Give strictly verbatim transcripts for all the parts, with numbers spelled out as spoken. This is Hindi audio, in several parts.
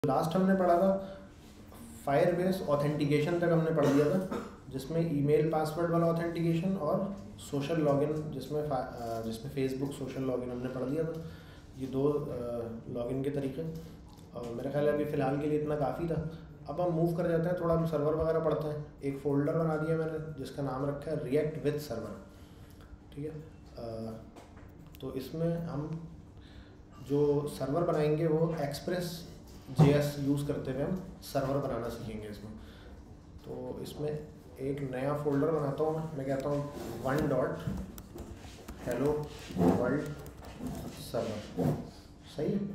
लास्ट हमने पढ़ा था फायरबेस ऑथेंटिकेशन तक हमने पढ़ लिया था, जिसमें ईमेल पासवर्ड वाला ऑथेंटिकेशन और सोशल लॉगिन जिसमें जिसमें फेसबुक सोशल लॉगिन हमने पढ़ लिया था। ये दो लॉगिन के तरीके और मेरा ख्याल है अभी फ़िलहाल के लिए इतना काफ़ी था। अब हम मूव कर जाते हैं, थोड़ा हम सर्वर वगैरह पढ़ते हैं। एक फ़ोल्डर बना दिया मैंने जिसका नाम रखा है रिएक्ट विद सर्वर, ठीक है। तो इसमें हम जो सर्वर बनाएंगे वो एक्सप्रेस जेएस यूज़ करते हुए हम सर्वर बनाना सीखेंगे इसमें। तो इसमें एक नया फ़ोल्डर बनाता हूँ मैं मैं कहता हूँ one dot hello world server, सही है।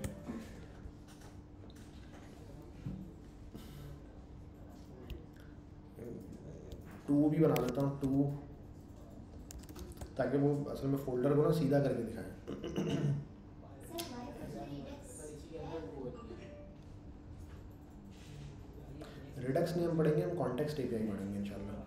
टू भी बना देता हूँ, टू, ताकि वो असल में फ़ोल्डर को ना सीधा करके दिखाएं। रिडक्स नहीं हम पढ़ेंगे, हम कॉन्टेक्स्ट एपीआई पढ़ेंगे इंशाल्लाह।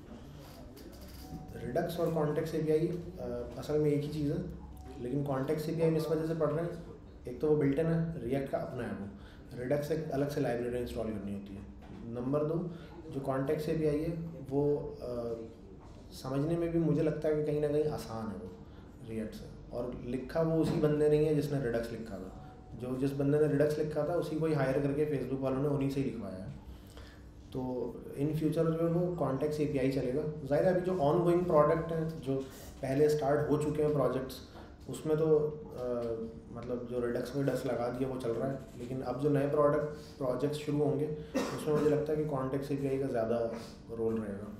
रिडक्स और कॉन्टेक्स्ट एपीआई असल में एक ही चीज़ है, लेकिन कॉन्टेक्स्ट एपीआई हम इस वजह से पढ़ रहे हैं, एक तो वो बिल्ट इन है, रिएक्ट का अपना है वो। रिडक्स एक अलग से लाइब्रेरी इंस्टॉल करनी होती है। नंबर दो, जो कॉन्टेक्स्ट एपीआई है वो आ, समझने में भी मुझे लगता है कि कहीं ना कहीं आसान है वो रिएक्ट से, और लिखा वो उसी बंदे नहीं है जिसने रिडक्स लिखा था। जो जिस बंदे ने रिडक्स लिखा था उसी को ही हायर करके फेसबुक वालों ने उन्हीं से ही लिखवाया है। तो इन फ्यूचर जो है वो कॉन्टेक्स्ट एपीआई चलेगा। ज़ाहिर है अभी जो ऑन गोइंग प्रोडक्ट हैं, जो पहले स्टार्ट हो चुके हैं प्रोजेक्ट्स, उसमें तो आ, मतलब जो रिडक्स में डस लगा दिया वो चल रहा है, लेकिन अब जो नए प्रोडक्ट प्रोजेक्ट्स शुरू होंगे उसमें मुझे लगता है कि कॉन्टेक्स्ट एपीआई का ज़्यादा रोल रहेगा।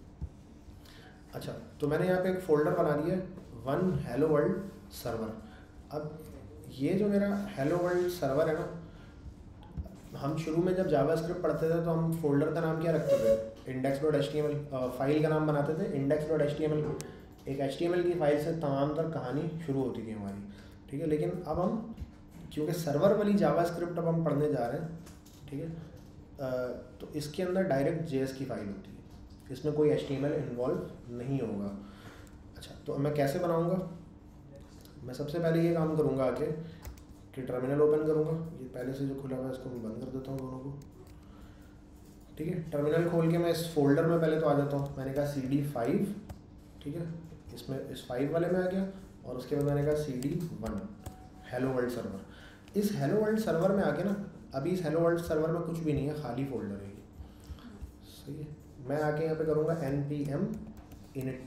अच्छा, तो मैंने यहाँ पे एक फ़ोल्डर बना दिया वन हेलो वर्ल्ड सर्वर। अब ये जो मेरा हेलो वर्ल्ड सर्वर है ना, हम शुरू में जब जावास्क्रिप्ट पढ़ते थे तो हम फोल्डर का नाम क्या रखते थे, index dot H T M L, file का नाम बनाते थे index dot H T M L. एक एच टी एम एल की फ़ाइल से तमाम तर कहानी शुरू होती थी हमारी, ठीक है। लेकिन अब हम क्योंकि सर्वर वाली जावास्क्रिप्ट अब हम पढ़ने जा रहे हैं, ठीक है, तो इसके अंदर डायरेक्ट जेएस की फ़ाइल होती है, इसमें कोई H T M L involve नहीं होगा। अच्छा, तो मैं कैसे बनाऊँगा? मैं सबसे पहले ये काम करूँगा आके कि टर्मिनल ओपन करूँगा। ये पहले से जो खुला हुआ है इसको मैं बंद कर देता हूँ दोनों को, ठीक है। टर्मिनल खोल के मैं इस फोल्डर में पहले तो आ जाता हूँ। मैंने कहा सी डी फाइव, ठीक है, इसमें इस फाइव वाले में आ गया, और उसके बाद मैंने कहा C D one hello world server. इस हेलो वर्ल्ड सर्वर में आके ना, अभी इस हेलो वर्ल्ड सर्वर में कुछ भी नहीं है, खाली फोल्डर है, सही है। मैं आके यहाँ पे करूँगा एन पी एम इनिट,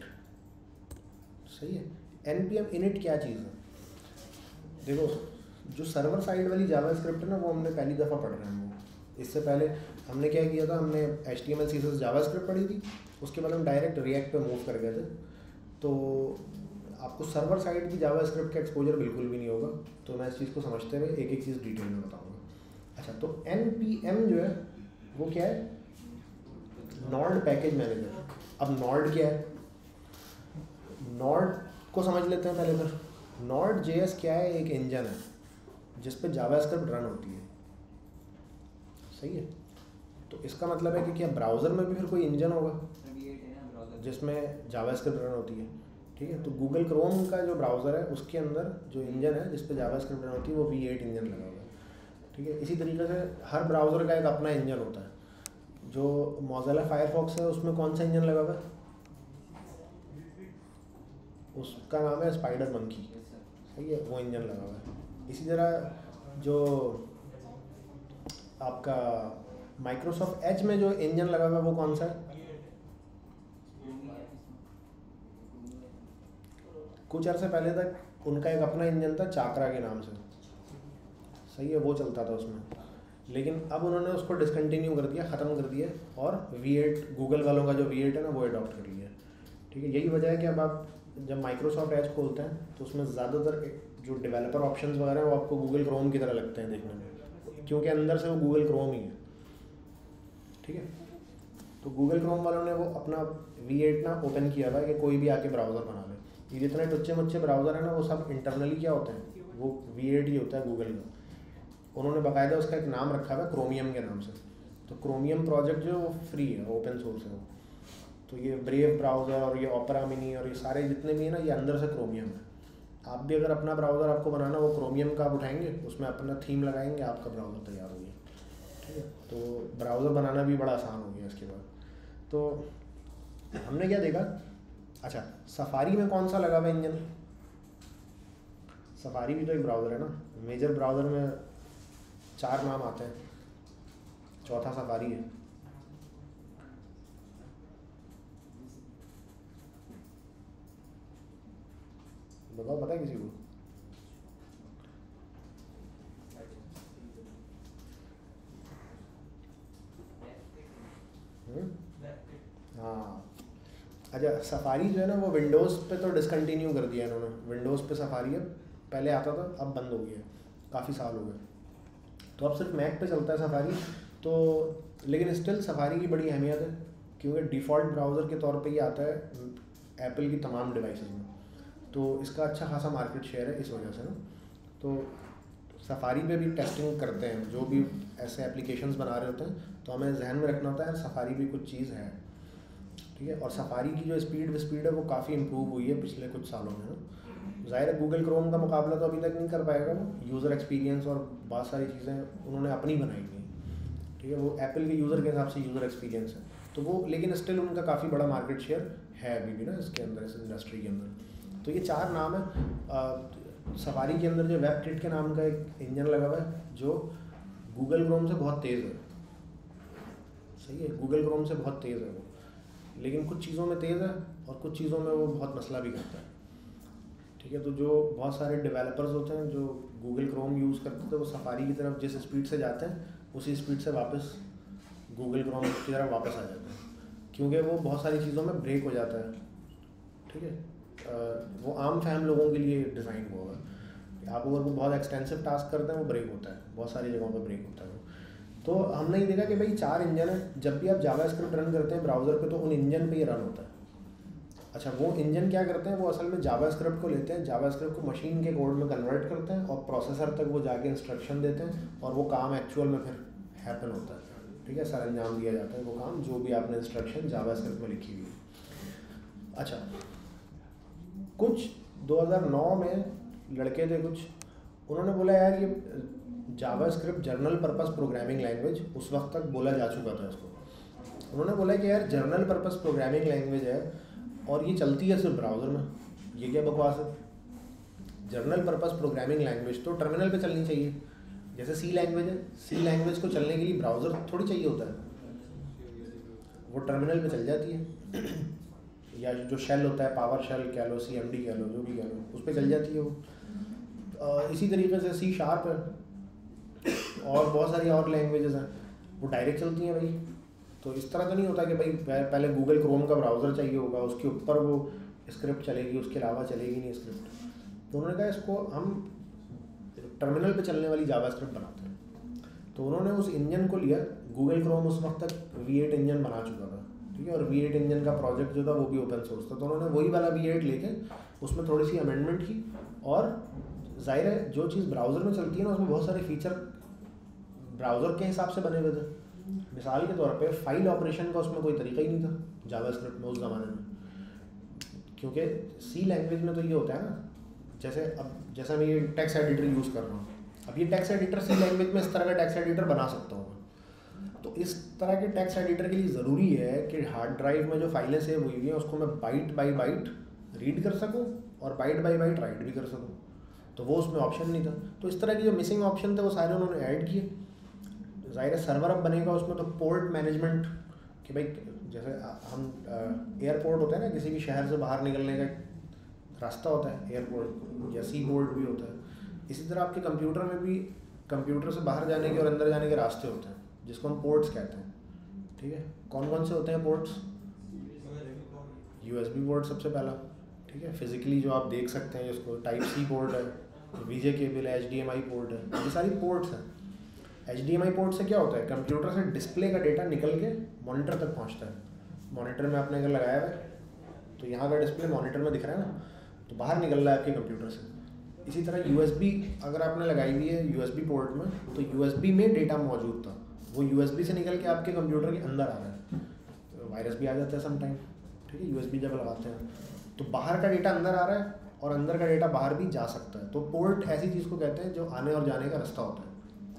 सही है। एन पी एम इनिट क्या चीज़ है? देखो, जो सर्वर साइड वाली जावास्क्रिप्ट है ना, वो हमने पहली दफ़ा पढ़ रहे हैं। वो इससे पहले हमने क्या किया था, हमने H T M L C S S JavaScript पढ़ी थी, उसके बाद हम डायरेक्ट रिएक्ट पे मूव कर गए थे। तो आपको सर्वर साइड की जावास्क्रिप्ट का एक्सपोजर बिल्कुल भी नहीं होगा, तो मैं इस चीज़ को समझते हुए एक एक चीज़ डिटेल में बताऊँगा। अच्छा, तो एन पी एम जो है वो क्या है? Node package manager. अब नॉड क्या है? नॉड को समझ लेते हैं पहले। तो नॉड जे एस क्या है? एक इंजन है जिस पे जावास्क्रिप्ट रन होती है, सही है। तो इसका मतलब है कि क्या ब्राउज़र में भी फिर कोई इंजन होगा जिसमें जावास्क्रिप्ट रन होती है, ठीक है। तो गूगल क्रोम का जो ब्राउज़र है उसके अंदर जो इंजन है जिस पे जावास्क्रिप्ट रन होती है वो वी एट इंजन लगा हुआ है, ठीक है। इसी तरीके से हर ब्राउज़र का एक अपना इंजन होता है। जो मोज़िला फायरफॉक्स है उसमें कौन सा इंजन लगा हुआ है? उसका नाम है स्पाइडर मंकी, सही है, वो इंजन लगा हुआ है। इसी तरह जो आपका माइक्रोसॉफ्ट एज में जो इंजन लगा हुआ है वो कौन सा है? कुछ अर्से पहले तक उनका एक अपना इंजन था चाकरा के नाम से, सही है, वो चलता था उसमें। लेकिन अब उन्होंने उसको डिसकंटिन्यू कर दिया, ख़त्म कर दिया, और वी एट गूगल वालों का जो वी एट है ना वो अडॉप्ट कर लिया, ठीक है। यही वजह है कि अब आप जब माइक्रोसॉफ्ट एज खोलते हैं तो उसमें ज़्यादातर जो डेवलपर ऑप्शंस वगैरह हैं वो आपको गूगल क्रोम की तरह लगते हैं देखने में, क्योंकि अंदर से वो गूगल क्रोम ही है, ठीक है। तो गूगल क्रोम वालों ने वो अपना वी एट ना ओपन किया हुआ है कि कोई भी आके ब्राउज़र बना ले। ये जितने टुच्चे मुच्चे ब्राउज़र हैं ना वो सब इंटरनली क्या होते हैं, वो वी एट ही होता है गूगल का। उन्होंने बाकायदा उसका एक नाम रखा हुआ है क्रोमियम के नाम से। तो क्रोमियम प्रोजेक्ट जो है वो फ्री है, ओपन सोर्स है वो। तो ये ब्रेव ब्राउज़र और ये ओपेरा मिनी और ये सारे जितने भी हैं ना, ये अंदर से क्रोमियम है। आप भी अगर अपना ब्राउज़र आपको बनाना, वो क्रोमियम का आप उठाएंगे, उसमें अपना थीम लगाएंगे, आपका ब्राउज़र तैयार हो गया, तो ब्राउज़र बनाना भी बड़ा आसान हो गया इसके बाद। तो हमने क्या देखा, अच्छा सफारी में कौन सा लगा हुआ इंजन, सफारी भी तो एक ब्राउज़र है ना, मेजर ब्राउज़र में चार नाम आते हैं, चौथा सफारी है। बताओ, पता है किसी को? हाँ अच्छा, सफारी जो है ना वो विंडोज़ पे तो डिसकंटिन्यू कर दिया इन्होंने, विंडोज़ पे सफारी अब पहले आता था, अब बंद हो गया, काफ़ी साल हो गए, तो अब सिर्फ मैक पे चलता है सफारी। तो लेकिन स्टिल सफारी की बड़ी अहमियत है, क्योंकि डिफ़ॉल्ट ब्राउज़र के तौर पे ये आता है एप्पल की तमाम डिवाइसेस में, तो इसका अच्छा खासा मार्केट शेयर है इस वजह से ना। तो सफारी पे भी टेस्टिंग करते हैं, जो भी ऐसे एप्लीकेशंस बना रहे होते हैं, तो हमें जहन में रखना होता है सफारी भी कुछ चीज़ है, ठीक है। और सफारी की जो स्पीड स्पीड है वो काफ़ी इम्प्रूव हुई है पिछले कुछ सालों में ना। ज़ाहिर है गूगल क्रोम का मुकाबला तो अभी तक नहीं कर पाएगा वो, यूज़र एक्सपीरियंस और बहुत सारी चीज़ें उन्होंने अपनी बनाई हुई, ठीक है, वो एप्पल के यूज़र के हिसाब से यूज़र एक्सपीरियंस है, तो वो लेकिन स्टिल उनका काफ़ी बड़ा मार्केट शेयर है अभी भी ना इसके अंदर, इस इंडस्ट्री के अंदर। तो ये चार नाम है। सफारी के अंदर जो वेब किट के नाम का एक इंजन लगा हुआ है जो गूगल क्रोम से बहुत तेज़ है, सही है, गूगल क्रोम से बहुत तेज़ है वो, लेकिन कुछ चीज़ों में तेज़ है और कुछ चीज़ों में वो बहुत मसला भी करता है, ठीक है। तो जो बहुत सारे डेवलपर्स होते हैं जो गूगल क्रोम यूज़ करते थे, वो सफारी की तरफ जिस स्पीड से जाते हैं उसी स्पीड से वापस गूगल क्रोम की तरफ वापस आ जाते हैं, क्योंकि वो बहुत सारी चीज़ों में ब्रेक हो जाता है, ठीक है। वो आम फैम लोगों के लिए डिज़ाइन हुआ है, आप अगर वो बहुत एक्सटेंसिव टास्क करते हैं वो ब्रेक होता है, बहुत सारी जगहों पे ब्रेक होता है वो। तो हमने ये देखा कि भाई चार इंजन है, जब भी आप जावास्क्रिप्ट रन करते हैं ब्राउज़र पे तो उन इंजन पे ये रन होता है। अच्छा, वो इंजन क्या करते हैं, वो असल में जावास्क्रिप्ट को लेते हैं, जावास्क्रिप्ट को मशीन के कोड में कन्वर्ट करते हैं और प्रोसेसर तक वो जाके इंस्ट्रक्शन देते हैं और वो काम एक्चुअल में फिर हैपन होता है, ठीक है, सर अंजाम दिया जाता है वो काम जो भी आपने इंस्ट्रक्शन जावास्क्रिप्ट में लिखी हुई है। अच्छा, कुछ दो हज़ार नौ में लड़के थे कुछ, उन्होंने बोला यार ये JavaScript general purpose programming language, उस वक्त तक बोला जा चुका था इसको, उन्होंने बोला कि यार जर्नल पर्पस प्रोग्रामिंग लैंग्वेज है और ये चलती है सिर्फ ब्राउज़र में, ये क्या बकवास है। जर्नल पर्पस प्रोग्रामिंग लैंग्वेज तो टर्मिनल पे चलनी चाहिए, जैसे सी लैंग्वेज है, सी लैंग्वेज को चलने के लिए ब्राउज़र थोड़ी चाहिए होता है, वो टर्मिनल पे चल जाती है या जो शेल होता है, पावर शेल कह लो, सी एम डी कह लो, जो भी कह लो, उस पर चल जाती है वो। इसी तरीके से सी शार्प है और बहुत सारी और लैंग्वेजेस हैं, वो डायरेक्ट चलती हैं भाई। तो इस तरह तो नहीं होता कि भाई पहले गूगल क्रोम का ब्राउज़र चाहिए होगा, उसके ऊपर वो स्क्रिप्ट चलेगी, उसके अलावा चलेगी नहीं स्क्रिप्ट। तो उन्होंने कहा इसको हम टर्मिनल पे चलने वाली जावास्क्रिप्ट बनाते हैं, तो उन्होंने उस इंजन को लिया। गूगल क्रोम उस वक्त तक वी एट इंजन बना चुका था, ठीक है, और वी एट इंजन का प्रोजेक्ट जो था वो भी ओपन सोर्स था, तो उन्होंने वही वाला वी एट लेके उसमें थोड़ी सी अमेंडमेंट की, और जाहिर है जो चीज़ ब्राउज़र में चलती है ना उसमें बहुत सारे फीचर ब्राउज़र के हिसाब से बने हुए थे। मिसाल के तौर पे फाइल ऑपरेशन का उसमें कोई तरीका ही नहीं था जावास्क्रिप्ट में उस ज़माने में, क्योंकि सी लैंग्वेज में तो ये होता है ना, जैसे अब जैसा मैं ये टेक्स्ट एडिटर यूज़ कर रहा हूँ, अब ये टेक्स्ट एडिटर सी लैंग्वेज में इस तरह का टेक्स्ट एडिटर बना सकता हूँ, तो इस तरह के टेक्स्ट एडिटर के लिए ज़रूरी है कि हार्ड ड्राइव में जो फाइलें सेव हुई हुई हैं उसको मैं बाइट बाई बाइट रीड कर सकूँ और बाइट बाई बाइट राइट भी कर सकूँ, तो वो उसमें ऑप्शन नहीं था। तो इस तरह की जो मिसिंग ऑप्शन थे वो सारे उन्होंने ऐड किए। ज़ाहिर है सर्वर अब बनेगा उसमें, तो पोर्ट मैनेजमेंट कि भाई जैसे हम एयरपोर्ट होता है ना, किसी भी शहर से बाहर निकलने का रास्ता होता है एयरपोर्ट, या सी पोर्ट भी होता है, इसी तरह आपके कंप्यूटर में भी कंप्यूटर से बाहर जाने के और अंदर जाने के रास्ते होते हैं जिसको हम पोर्ट्स कहते हैं, ठीक है। कौन कौन से होते हैं पोर्ट्स? यूएसबी पोर्ट सबसे पहला, ठीक है, फिजिकली जो आप देख सकते हैं इसको, टाइप सी पोर्ट है, वीजे केबल है, H D M I port है, ये सारी पोर्ट्स हैं। H D M I port से क्या होता है, कंप्यूटर से डिस्प्ले का डेटा निकल के मॉनिटर तक पहुंचता है। मॉनिटर में आपने अगर लगाया हुआ है तो यहाँ का डिस्प्ले मॉनिटर में दिख रहा है ना, तो बाहर निकल रहा है आपके कंप्यूटर से। इसी तरह यूएसबी अगर आपने लगाई हुई है यूएसबी पोर्ट में, तो यूएसबी में डेटा मौजूद था, वो यूएसबी से निकल के आपके कंप्यूटर के अंदर आ रहा है, तो वायरस भी आ जाता है समटाइम, ठीक है, यूएसबी जब लगाते हैं तो बाहर का डेटा अंदर आ रहा है और अंदर का डेटा बाहर भी जा सकता है। तो पोर्ट ऐसी चीज़ को कहते हैं जो आने और जाने का रास्ता होता है,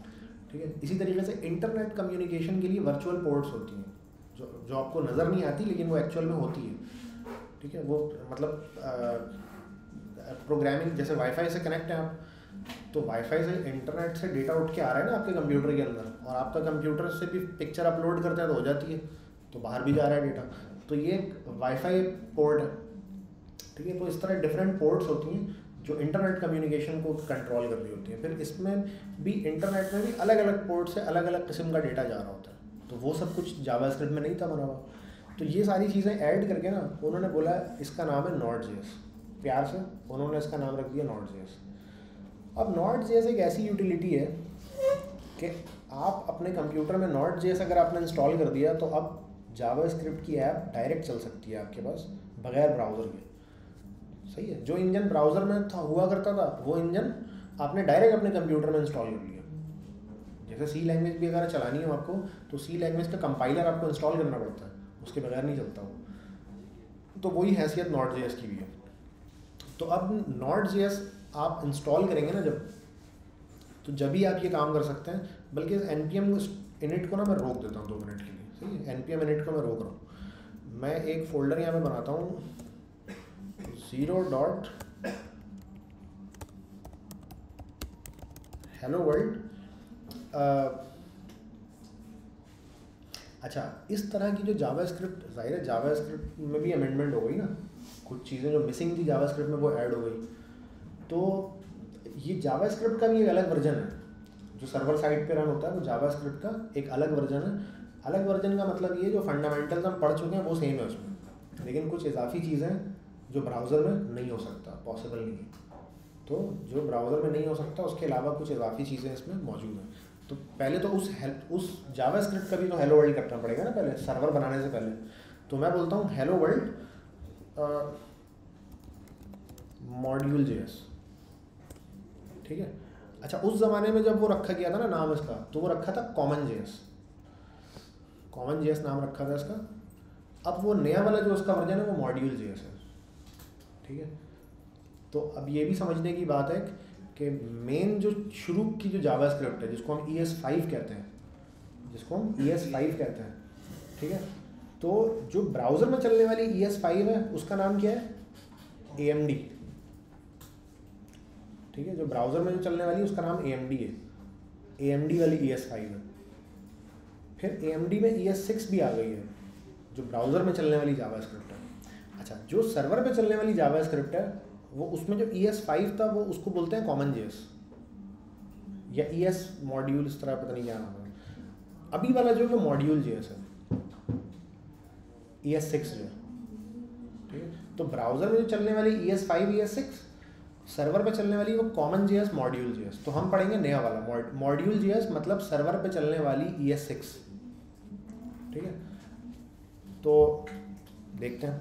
ठीक है। इसी तरीके से इंटरनेट कम्युनिकेशन के लिए वर्चुअल पोर्ट्स होती हैं जो जो आपको नज़र नहीं आती लेकिन वो एक्चुअल में होती है, ठीक है। वो मतलब प्रोग्रामिंग जैसे वाईफाई से कनेक्ट है आप, तो वाईफाई से इंटरनेट से डेटा उठ के आ रहा है ना आपके कंप्यूटर के अंदर, और आपका कंप्यूटर से भी पिक्चर अपलोड करते हैं तो हो जाती है, तो बाहर भी जा रहा है डेटा, तो ये वाईफाई पोर्ट है, ठीक है। तो इस तरह डिफरेंट पोर्ट्स होती हैं जो इंटरनेट कम्युनिकेशन को कंट्रोल कर रही होती हैं। फिर इसमें भी इंटरनेट में भी अलग अलग पोर्ट से अलग अलग किस्म का डेटा जा रहा होता है, तो वो सब कुछ जावास्क्रिप्ट में नहीं था बना हुआ। तो ये सारी चीज़ें ऐड करके ना उन्होंने बोला इसका नाम है नॉड जेएस, प्यार से उन्होंने इसका नाम रख दिया नॉड जेएस। अब नॉड जेएस एक ऐसी यूटिलिटी है कि आप अपने कंप्यूटर में नॉड जेएस अगर आपने इंस्टॉल कर दिया तो अब जावास्क्रिप्ट की ऐप डायरेक्ट चल सकती है आपके पास बगैर ब्राउज़र के, सही है। जो इंजन ब्राउज़र में था हुआ करता था वो इंजन आपने डायरेक्ट अपने कंप्यूटर में इंस्टॉल कर लिया। जैसे सी लैंग्वेज भी अगर चलानी हो आपको तो सी लैंग्वेज का कंपाइलर आपको इंस्टॉल करना पड़ता है, उसके बगैर नहीं चलता वो। तो वही हैसियत नॉड जेएस की भी है। तो अब नॉड जेएस आप इंस्टॉल करेंगे ना जब, तो जब ही आप ये काम कर सकते हैं। बल्कि एन पी एम इनिट को ना मैं रोक देता हूँ दो मिनट के लिए, सही है। एन पी एम इनिट को मैं रोक रहा हूँ। मैं एक फ़ोल्डर यहाँ पे बनाता हूँ ज़ीरो डॉट हेलो वर्ल्ड। अच्छा, इस तरह की जो जावास्क्रिप्ट, जाहिर है जावास्क्रिप्ट में भी अमेंडमेंट हो गई ना, कुछ चीज़ें जो मिसिंग थी जावास्क्रिप्ट में वो ऐड हो गई। तो ये जावास्क्रिप्ट का भी एक अलग वर्जन है जो सर्वर साइड पे रन होता है, वो जावास्क्रिप्ट का एक अलग वर्जन है। अलग वर्जन का मतलब ये जो फंडामेंटल्स हम पढ़ चुके हैं वो सेम है उसमें, लेकिन कुछ इजाफी चीज़ें जो ब्राउज़र में नहीं हो सकता, पॉसिबल नहीं है। तो जो ब्राउज़र में नहीं हो सकता उसके अलावा कुछ इजाफी चीज़ें इसमें मौजूद हैं। तो पहले तो उस हेल्प उस जावास्क्रिप्ट का भी तो हेलो वर्ल्ड करना पड़ेगा ना पहले, सर्वर बनाने से पहले। तो मैं बोलता हूँ हेलो वर्ल्ड मॉड्यूल जेएस, ठीक है। अच्छा, उस ज़माने में जब वो रखा गया था ना नाम इसका, तो वो रखा था कॉमन जेएस, कॉमन जेएस नाम रखा था इसका। अब वो नया वाला जो उसका वर्जन है वो मॉड्यूल जेएस है, ठीक है। तो अब ये भी समझने की बात है कि मेन जो शुरू की जो जावास्क्रिप्ट है जिसको हम ई एस फाइव कहते हैं, जिसको हम ई एस फाइव कहते हैं, ठीक है। तो जो ब्राउज़र में चलने वाली ई एस फाइव है उसका नाम क्या है, ए एम डी, ठीक है। जो ब्राउज़र में जो चलने वाली है उसका नाम ए एम डी है, ए एम डी वाली ई एस फाइव है। फिर ए एम डी में ई एस सिक्स भी आ गई है जो ब्राउज़र में चलने वाली जावास्क्रिप्ट है। अच्छा, जो सर्वर पे चलने वाली जावास्क्रिप्ट है वो उसमें जो ई एस फाइव था वो उसको बोलते हैं कॉमन जेएस या ई एस मॉड्यूल, इस तरह पता नहीं क्या नाम है। अभी वाला जो है मॉड्यूल जेएस है, ई एस सिक्स जो है, ठीक है। तो ब्राउज़र में जो चलने वाली E S five E S six, server पे चलने वाली वो कॉमन जेएस मॉड्यूल जेएस। तो हम पढ़ेंगे नया वाला मॉड्यूल जेएस, मतलब सर्वर पे चलने वाली ई एस सिक्स, ठीक है। तो देखते हैं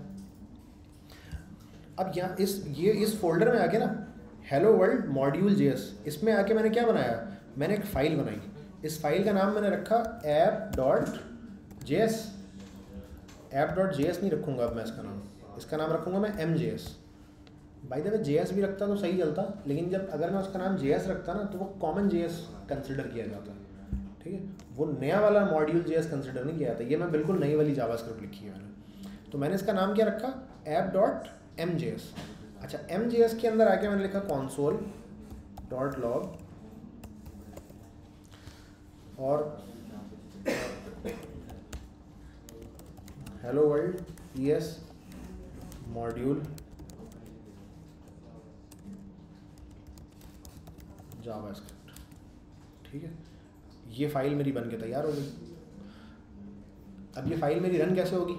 अब यहाँ इस ये इस फोल्डर में आके ना हेलो वर्ल्ड मॉड्यूल जेएस, इसमें आके मैंने क्या बनाया, मैंने एक फ़ाइल बनाई। इस फाइल का नाम मैंने रखा app dot JS. App dot JS नहीं रखूँगा अब मैं इसका नाम, इसका नाम रखूँगा मैं M JS. By the way JS भी रखता तो सही चलता, लेकिन जब अगर मैं उसका नाम जेएस रखता ना तो वो कॉमन जेएस कंसिडर किया जाता, ठीक है। वो नया वाला मॉड्यूल जेएस कंसिडर नहीं किया जाता। ये मैं बिल्कुल नई वाली जावास्क्रिप्ट लिखी है मैंने। तो मैंने इसका नाम क्या रखा, app dot M J S. अच्छा, एम जे एस के अंदर आके मैंने लिखा कॉन्सोल डॉट लॉग और hello world E S module JavaScript, ठीक है। ये फाइल मेरी बन के तैयार हो गई। अब ये फाइल मेरी रन कैसे होगी,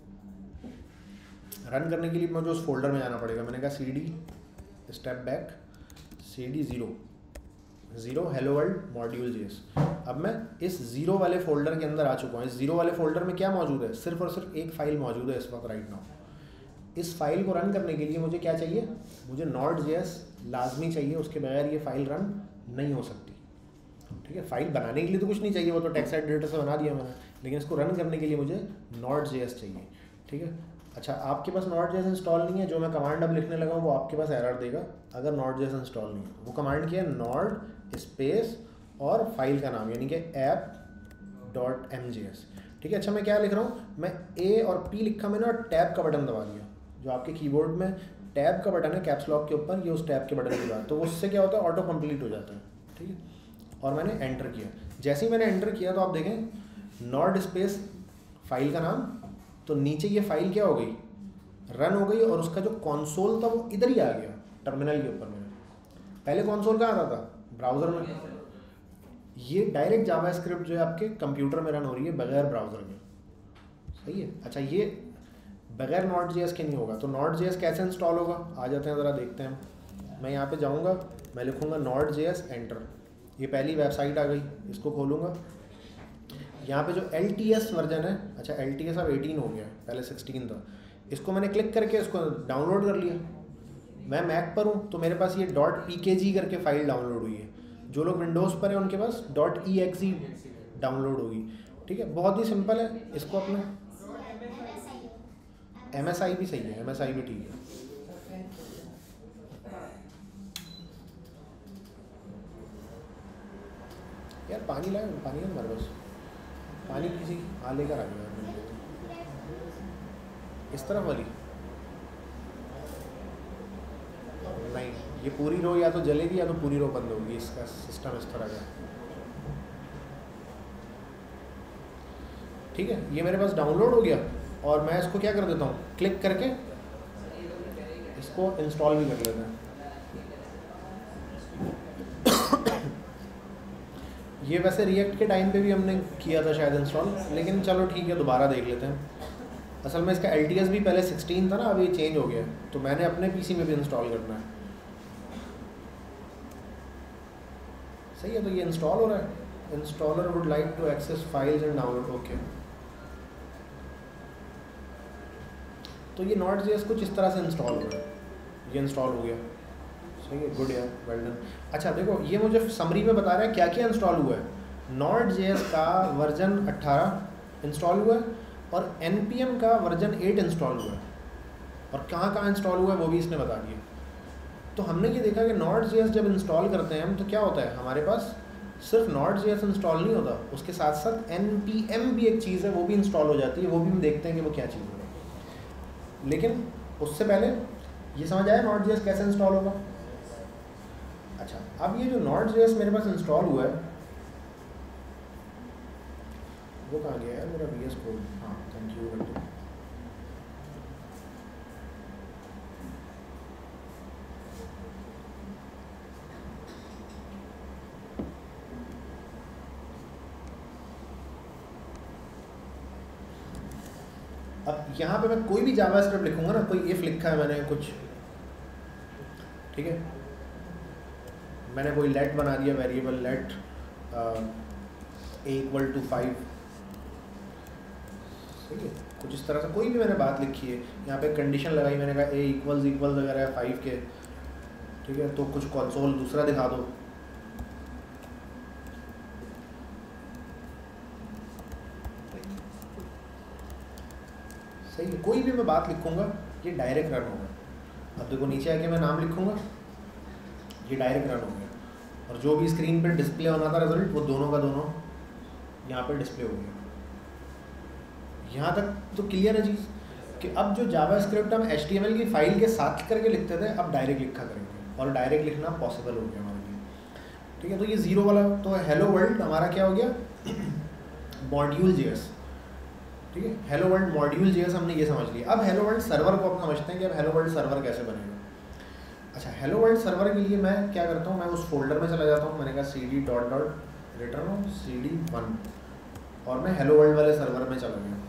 रन करने के लिए मुझे उस फोल्डर में जाना पड़ेगा। मैंने कहा C D step back C D zero zero hello world module JS. अब मैं इस ज़ीरो वाले फोल्डर के अंदर आ चुका हूँ। इस ज़ीरो वाले फोल्डर में क्या मौजूद है, सिर्फ और सिर्फ एक फ़ाइल मौजूद है इस वक्त राइट नाउ। इस फाइल को रन करने के लिए मुझे क्या चाहिए, मुझे नॉड जेएस लाजमी चाहिए, उसके बगैर ये फाइल रन नहीं हो सकती, ठीक है। फाइल बनाने के लिए तो कुछ नहीं चाहिए, वो तो टेक्स्ट एडिटर से बना दिया मैंने, लेकिन इसको रन करने के लिए मुझे नॉड जेएस चाहिए, ठीक है। अच्छा, आपके पास नॉड जेएस इंस्टॉल नहीं है, जो मैं कमांड अब लिखने लगा हूँ वो आपके पास एरर देगा अगर नॉड जेएस इंस्टॉल नहीं है। वो कमांड क्या है, नॉड स्पेस और फाइल का नाम यानी कि app dot M J S. ठीक है, अच्छा मैं क्या लिख रहा हूँ, मैं ए और पी लिखा मैंने और टैब का बटन दबा दिया। जो आपके कीबोर्ड में टैब का बटन है कैप्स लॉक के ऊपर, ये उस टैब के बटन की बात, तो उससे क्या होता है ऑटो कंप्लीट हो जाता है। ठीक है, और मैंने एंटर किया। जैसे ही मैंने एंटर किया तो आप देखें नॉट स्पेस फाइल का नाम, तो नीचे ये फाइल क्या हो गई, रन हो गई, और उसका जो कंसोल था वो इधर ही आ गया टर्मिनल के ऊपर में। पहले कंसोल कहाँ आता था, ब्राउज़र में। ये डायरेक्ट जावास्क्रिप्ट जो है आपके कंप्यूटर में रन हो रही है बगैर ब्राउज़र के। सही है, अच्छा ये बगैर नॉट जेएस के नहीं होगा, तो नॉट जेएस कैसे इंस्टॉल होगा, आ जाते हैं ज़रा देखते हैं। मैं यहाँ पे जाऊँगा, मैं लिखूँगा नॉट जेएस एंटर, ये पहली वेबसाइट आ गई, इसको खोलूँगा। यहाँ पे जो एल टी एस वर्जन है, अच्छा एल टी एस अब एटीन हो गया, पहले सिक्सटीन था, इसको मैंने क्लिक करके इसको डाउनलोड कर लिया। मैं मैक पर हूँ तो मेरे पास ये डॉट पी के जी करके फाइल डाउनलोड हुई है। जो लोग विंडोज़ पर हैं उनके पास dot E X E download होगी। ठीक है, बहुत ही सिंपल है। इसको अपना एम एस आई भी सही है, एम एस आई भी ठीक है। यार पानी लाए, पानी है हमारे पास, पानी किसी हाँ लेकर आ गया। इस तरफ वाली नहीं, ये पूरी रो या तो जलेगी या तो पूरी रो बंद होगी, इसका सिस्टम इस तरह का। ठीक है, ये मेरे पास डाउनलोड हो गया और मैं इसको क्या कर देता हूँ, क्लिक करके इसको इंस्टॉल भी कर लेते हैं। ये वैसे रिएक्ट के टाइम पे भी हमने किया था शायद इंस्टॉल, लेकिन चलो ठीक है दोबारा देख लेते हैं। असल में इसका एल टी एस भी पहले सिक्सटीन था ना, अभी चेंज हो गया, तो मैंने अपने पीसी में भी इंस्टॉल करना है। सही है, तो ये इंस्टॉल हो रहा है। Installer would like to access files and download, okay. तो ये नॉट जेएस कुछ इस तरह से इंस्टॉल हो रहा है, ये इंस्टॉल हो गया। सही है, गुड यार, वेल डन। अच्छा देखो, ये मुझे समरी में बता रहा है क्या क्या इंस्टॉल हुआ है। नॉट जेएस का वर्जन अट्ठारह इंस्टॉल हुआ है और एन पी एम का वर्जन एट इंस्टॉल हुआ है, और कहाँ कहाँ इंस्टॉल हुआ है वो भी इसने बता दिया। तो हमने ये देखा कि नॉट जेएस जब इंस्टॉल करते हैं हम तो क्या होता है, हमारे पास सिर्फ नॉट जेएस इंस्टॉल नहीं होता, उसके साथ साथ एन पी एम भी एक चीज़ है, वो भी इंस्टॉल हो जाती है। वो भी हम देखते हैं कि वो क्या चीज़ है, लेकिन उससे पहले ये समझ आया नॉट जेएस कैसे इंस्टॉल होगा। अच्छा, अब ये जो नॉट जेएस मेरे पास इंस्टॉल हुआ है वो कहाँ गया है मेरा वी एस कोड, हाँ थैंक यू। अब यहाँ पे मैं कोई भी जावास्क्रिप्ट लिखूंगा ना, कोई इफ लिखा है मैंने कुछ, ठीक है, मैंने कोई लेट बना दिया variable let A equal to five, ठीक है, कुछ इस तरह से कोई भी मैंने बात लिखी है, यहाँ पे कंडीशन लगाई, मैंने कहा ए इक्वल्स इक्वल्स अगर है फाइव के, ठीक है, तो कुछ कंसोल दूसरा दिखा दो। सही है, कोई भी मैं बात लिखूंगा ये डायरेक्ट रन होगा। अब देखो नीचे आके मैं नाम लिखूंगा, ये डायरेक्ट रन हो गया, और जो भी स्क्रीन पे डिस्प्ले होना था रिजल्ट वो दोनों का दोनों यहाँ पे डिस्प्ले हो गया। यहाँ तक तो क्लियर है चीज़ कि अब जो जावास्क्रिप्ट हम एच टी एम एल की फाइल के साथ करके लिखते थे अब डायरेक्ट लिखा करेंगे, और डायरेक्ट लिखना पॉसिबल हो गया हमारे लिए। ठीक है, तो ये ज़ीरो वाला तो हेलो वर्ल्ड हमारा क्या हो गया, मॉड्यूल जेएस। ठीक है, हेलो वर्ल्ड मॉड्यूल जेएस हमने ये समझ लिया। अब हेलो वर्ल्ड सर्वर को हम समझते हैं कि अब हेलो वर्ल्ड सर्वर कैसे बनेगा। अच्छा, हेलो वर्ल्ड सर्वर के लिए मैं क्या करता हूँ, मैं उस फोल्डर में चला जाता हूँ, मैंने कहा C D dot dot return हो सी डी वन, और मैं हेलो वर्ल्ड वाले सर्वर में चला गया।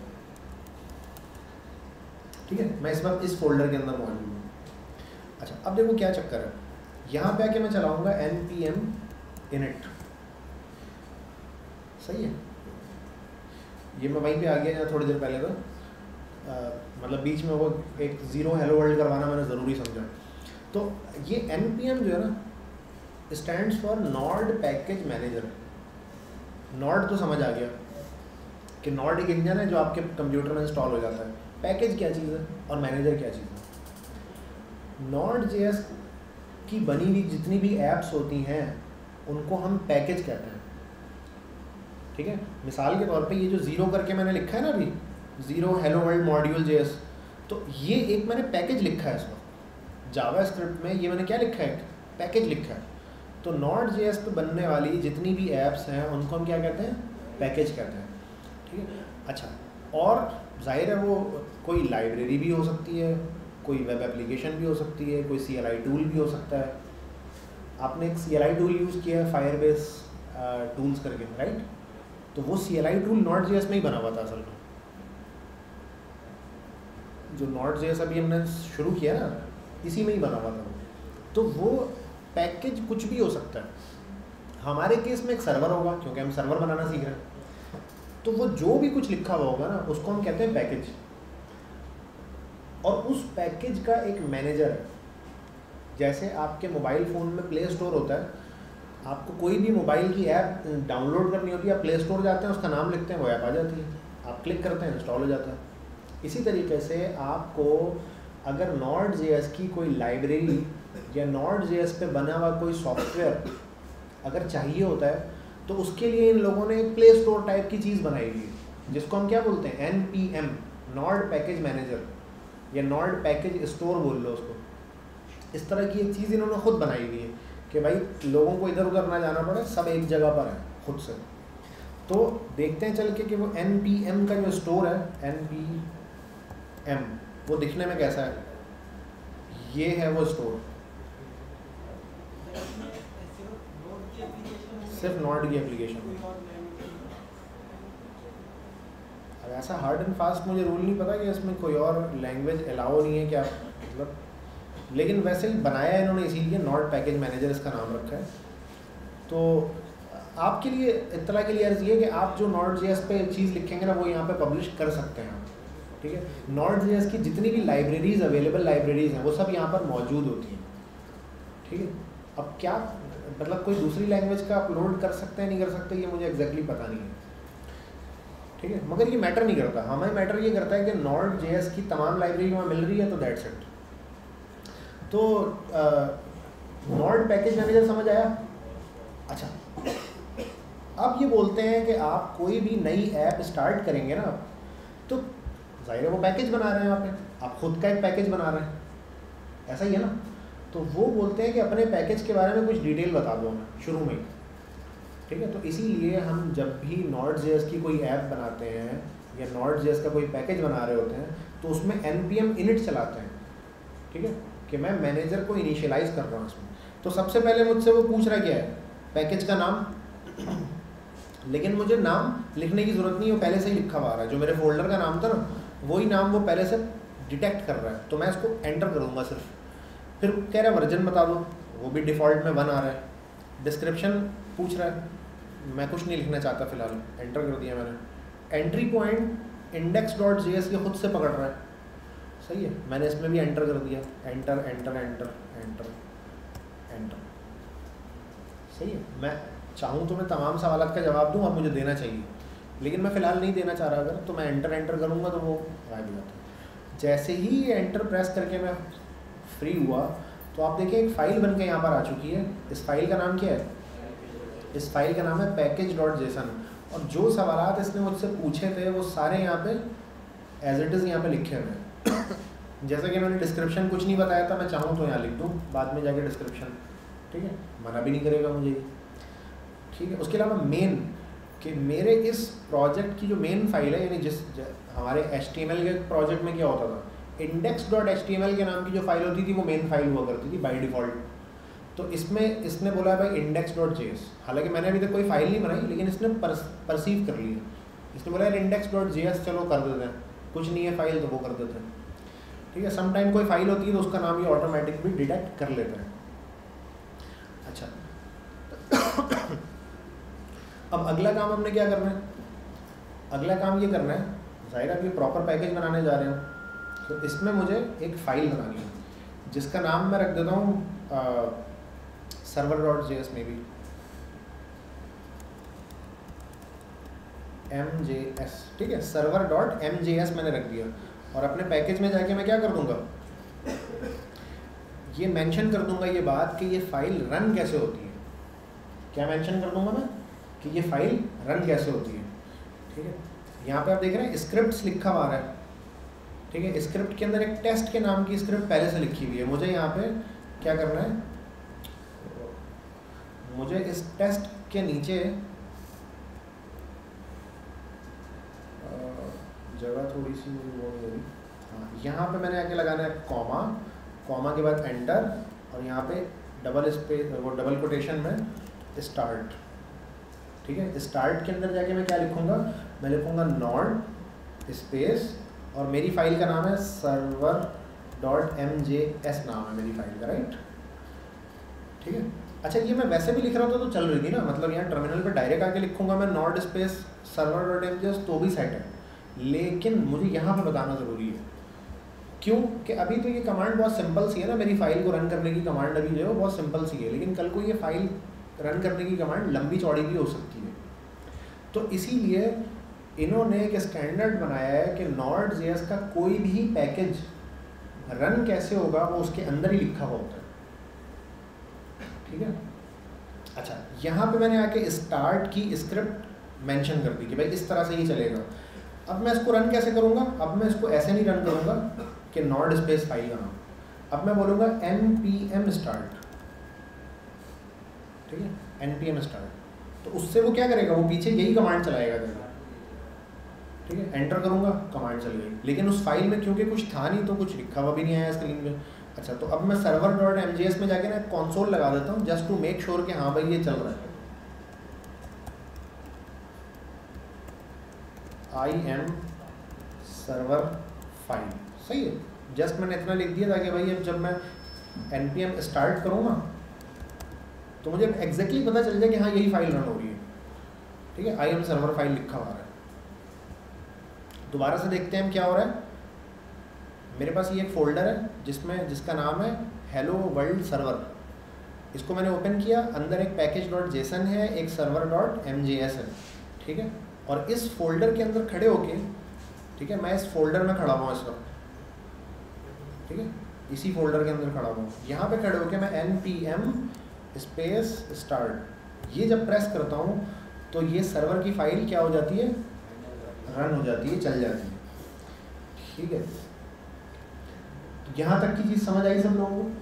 ठीक है, मैं इस वक्त इस फोल्डर के अंदर मौजूद हूँ। अच्छा, अब देखो क्या चक्कर है, यहाँ पे आके मैं चलाऊँगा एन पी एम इनिट। सही है, ये मैं वहीं पे आ गया थोड़ी देर पहले, तो आ, मतलब बीच में वो एक ज़ीरो हेलो वर्ल्ड करवाना मैंने ज़रूरी समझा। तो ये एन पी एम जो है ना stands for node package manager. Node तो समझ आ गया कि नॉड एक इंजन है जो आपके कंप्यूटर में इंस्टॉल हो जाता है। पैकेज क्या चीज़ है और मैनेजर क्या चीज़ है। नॉड जेएस की बनी हुई जितनी भी ऐप्स होती हैं उनको हम पैकेज कहते हैं। ठीक है, मिसाल के तौर पे ये जो ज़ीरो करके मैंने लिखा है ना अभी, zero hello world module JS, तो ये एक मैंने पैकेज लिखा है इसमें जावा स्क्रिप्ट में, ये मैंने क्या लिखा है, पैकेज लिखा है। तो नॉट जेएस पे बनने वाली जितनी भी ऐप्स हैं उनको हम क्या कहते हैं, पैकेज कहते हैं। ठीक है, अच्छा, और जाहिर है वो कोई लाइब्रेरी भी हो सकती है, कोई वेब एप्लीकेशन भी हो सकती है, कोई सी एल आई टूल भी हो सकता है। आपने एक C L I tool use किया है फायरबेस टूल्स करके, राइट, तो वो C L I tool node JS में ही बना हुआ था असल में। जो नॉट जेएस अभी हमने शुरू किया ना, इसी में ही बना हुआ था वो। तो वो पैकेज कुछ भी हो सकता है। हमारे केस में एक सर्वर होगा क्योंकि हम सर्वर बनाना सीख रहे हैं, तो वो जो भी कुछ लिखा हुआ होगा ना उसको हम कहते हैं पैकेज। और उस पैकेज का एक मैनेजर है। जैसे आपके मोबाइल फ़ोन में प्ले स्टोर होता है, आपको कोई भी मोबाइल की ऐप डाउनलोड करनी होती है, आप प्ले स्टोर जाते हैं, उसका नाम लिखते हैं, वो ऐप आ जाती है, आप क्लिक करते हैं, इंस्टॉल हो जाता है। इसी तरीके से आपको अगर नॉट जेएस की कोई लाइब्रेरी या नॉट जेएस पे बना हुआ कोई सॉफ्टवेयर अगर चाहिए होता है, तो उसके लिए इन लोगों ने एक प्ले स्टोर टाइप की चीज़ बनाई हुई है, जिसको हम क्या बोलते हैं, N P M, node package manager, या नॉट पैकेज स्टोर बोल लो उसको। इस तरह की एक चीज़ इन्होंने खुद बनाई हुई है कि भाई लोगों को इधर उधर ना जाना पड़े, सब एक जगह पर है खुद से। तो देखते हैं चल के कि वो एन पी एम का जो स्टोर है, एन पी एम, वो दिखने में कैसा है। ये है वो स्टोर, सिर्फ नॉट की एप्लीकेशन। अब ऐसा हार्ड एंड फास्ट मुझे रूल नहीं पता कि इसमें कोई और लैंग्वेज अलाउ नहीं है क्या, मतलब, लेकिन वैसे बनाया है इन्होंने इसीलिए नॉट पैकेज मैनेजर इसका नाम रखा है। तो आपके लिए इत्तला के लिए अर्ज़ ये कि आप जो नॉट जेएस पे चीज़ लिखेंगे ना वो यहाँ पे पब्लिश कर सकते हैं, ठीक है। नॉट जेएस की जितनी भी लाइब्रेरीज़ अवेलेबल लाइब्रेरीज़ हैं वो सब यहाँ पर मौजूद होती हैं, ठीक है। अब क्या मतलब कोई दूसरी लैंग्वेज का अपलोड कर सकते हैं नहीं कर सकते, ये मुझे एग्जैक्टली पता नहीं है, ठीक है, मगर ये मैटर नहीं करता। हमें मैटर ये करता है कि नॉट जेएस की तमाम लाइब्रेरी वहाँ मिल रही है, तो दैट्स इट। तो नॉट पैकेज मैनेजर समझ आया। अच्छा, अब ये बोलते हैं कि आप कोई भी नई ऐप स्टार्ट करेंगे ना, तो जाहिर है वो पैकेज बना रहे हैं, यहाँ पे आप खुद का एक पैकेज बना रहे हैं, ऐसा ही है ना। तो वो बोलते हैं कि अपने पैकेज के बारे में कुछ डिटेल बता दो हमें शुरू में ही, ठीक है। तो इसीलिए हम जब भी नॉट जेएस की कोई ऐप बनाते हैं या नॉट जेएस का कोई पैकेज बना रहे होते हैं, तो उसमें एन पी एम इनिट चलाते हैं, ठीक है, कि मैं मैनेजर को इनिशियलाइज़ कर रहा हूँ इसमें। तो सबसे पहले मुझसे वो पूछ रहा क्या है, पैकेज का नाम, लेकिन मुझे नाम लिखने की ज़रूरत नहीं है, वो पहले से ही लिखा हुआ आ रहा है। जो मेरे फोल्डर का नाम था ना, वही नाम वो पहले से डिटेक्ट कर रहा है, तो मैं इसको एंटर करूँगा सिर्फ। फिर कह रहा है वर्जन बता दो, वो भी डिफ़ॉल्ट में वन आ रहा है। डिस्क्रिप्शन पूछ रहा है, मैं कुछ नहीं लिखना चाहता फ़िलहाल, एंटर कर दिया मैंने। Entry point index dot J S ये खुद से पकड़ रहा है, सही है, मैंने इसमें भी एंटर कर दिया, enter enter enter enter enter, सही है। मैं चाहूँ तो मैं तमाम सवालात का जवाब दूँ, अब मुझे देना चाहिए, लेकिन मैं फ़िलहाल नहीं देना चाह रहा। अगर तो मैं एंटर एंटर करूँगा तो वो गायब हो जाता है। जैसे ही एंटर प्रेस करके मैं फ्री हुआ, तो आप देखिए एक फ़ाइल बन के यहाँ पर आ चुकी है। इस फाइल का नाम क्या है, इस फाइल का नाम है पैकेज डॉट जेसन। और जो सवालात इसने मुझसे पूछे थे वो सारे यहाँ पे एज इट इज़ यहाँ पे लिखे हुए हैं। जैसे कि मैंने डिस्क्रिप्शन कुछ नहीं बताया था, मैं चाहूँ तो यहाँ लिख दूँ बाद में जाके डिस्क्रिप्शन, ठीक है, मना भी नहीं करेगा मुझे, ठीक है। उसके अलावा मेन, कि मेरे इस प्रोजेक्ट की जो मेन फाइल है, यानी जिस हमारे एच टी एम एल के प्रोजेक्ट में क्या होता था, index dot H T M L के नाम की जो फाइल होती थी वो मेन फाइल हुआ करती थी बाय डिफ़ॉल्ट। तो इसमें इसने बोला भाई इंडेक्स डॉट जे एस, हालांकि मैंने अभी तक कोई फाइल नहीं बनाई, लेकिन इसने परसीव कर लिया। इसने बोला यार इंडेक्स डॉट जे एस चलो कर देते हैं, कुछ नहीं है फाइल तो वो कर देते हैं, ठीक है। समटाइम कोई फाइल होती है तो उसका नाम ये ऑटोमेटिक भी डिटेक्ट कर लेते हैं। अच्छा, अब अगला काम हमने क्या करना है, अगला काम ये करना है, जाहिर है अब ये प्रॉपर पैकेज बनाने जा रहे हैं, तो इसमें मुझे एक फ़ाइल बनानी है जिसका नाम मैं रख देता हूँ सर्वर डॉट जे एस में भी एम जे एस, ठीक है, server dot M J S मैंने रख दिया। और अपने पैकेज में जाके मैं क्या कर दूँगा, ये मेंशन कर दूँगा ये बात कि ये फ़ाइल रन कैसे होती है। क्या मेंशन कर दूँगा मैं कि ये फाइल रन कैसे होती है। ठीक है, यहाँ पे आप देख रहे हैं स्क्रिप्ट्स लिखा हुआ है। ठीक है, स्क्रिप्ट के अंदर एक टेस्ट के नाम की स्क्रिप्ट पहले से लिखी हुई है। मुझे यहाँ पे क्या करना है, मुझे इस टेस्ट के नीचे जगह थोड़ी सी मुझे वो नहीं हो रही, हाँ यहाँ पे मैंने आके लगाना है कॉमा, कॉमा के बाद एंटर, और यहाँ पे डबल स्पेस, वो डबल कोटेशन में स्टार्ट। ठीक है, स्टार्ट के अंदर जाके मैं क्या लिखूँगा, मैं लिखूँगा नॉट स्पेस, और मेरी फाइल का नाम है server dot M J S नाम है मेरी फाइल का, राइट। ठीक है, अच्छा ये मैं वैसे भी लिख रहा था तो चल रही थी ना, मतलब यहाँ टर्मिनल पे डायरेक्ट आके लिखूँगा मैं node space server dot M J S तो भी सेट है, लेकिन मुझे यहाँ पे बताना ज़रूरी है। क्यों कि अभी तो ये कमांड बहुत सिंपल सी है ना, मेरी फाइल को रन करने की कमांड अभी जो है वो बहुत सिंपल सी है, लेकिन कल को ये फाइल रन करने की कमांड लंबी चौड़ी भी हो सकती है। तो इसीलिए इन्होंने एक स्टैंडर्ड बनाया है कि नॉट जे एस का कोई भी पैकेज रन कैसे होगा वो उसके अंदर ही लिखा हुआ होता है। ठीक है, अच्छा यहाँ पे मैंने आके स्टार्ट की स्क्रिप्ट मेंशन कर दी कि भाई इस तरह से ही चलेगा। अब मैं इसको रन कैसे करूँगा, अब मैं इसको ऐसे नहीं रन करूँगा कि नॉट स्पेस फाइल का नाम, अब मैं बोलूँगा एन पी एम स्टार्ट। ठीक है, एन पी एम स्टार्ट, तो उससे वो क्या करेगा, वो पीछे यही कमांड चलाएगा करेगा। ठीक है, एंटर करूँगा, कमांड चल गई, लेकिन उस फाइल में क्योंकि कुछ था नहीं तो कुछ लिखा हुआ भी नहीं आया स्क्रीन पे। अच्छा, तो अब मैं server dot M J S में जाके ना कंसोल लगा देता हूँ जस्ट टू मेक श्योर कि हाँ भाई ये चल रहा है। आई एम सर्वर फाइल, सही है, जस्ट मैंने इतना लिख दिया ताकि भाई अब जब मैं एन पी एम स्टार्ट करूँगा तो मुझे एग्जैक्टली पता चल जाए कि हाँ यही फाइल रन हो रही है। ठीक है, आई एम सर्वर फाइल लिखा हुआ है। दोबारा से देखते हैं हम क्या हो रहा है। मेरे पास ये एक फोल्डर है जिसमें जिसका नाम है हेलो वर्ल्ड सर्वर। इसको मैंने ओपन किया, अंदर एक पैकेज डॉट जेसन है, एक server dot M J S है। ठीक है, और इस फोल्डर के अंदर खड़े होके, ठीक है, मैं इस फोल्डर में खड़ा हुआ इस वक्त। ठीक है, इसी फोल्डर के अंदर खड़ा हुआ, यहाँ पे खड़े होके मैं N P M space start ये जब प्रेस करता हूँ तो ये सर्वर की फाइल क्या हो जाती है, रन हो जाती है, चल जाती है। ठीक है, तो यहाँ तक की चीज़ समझ आई सब लोगों को।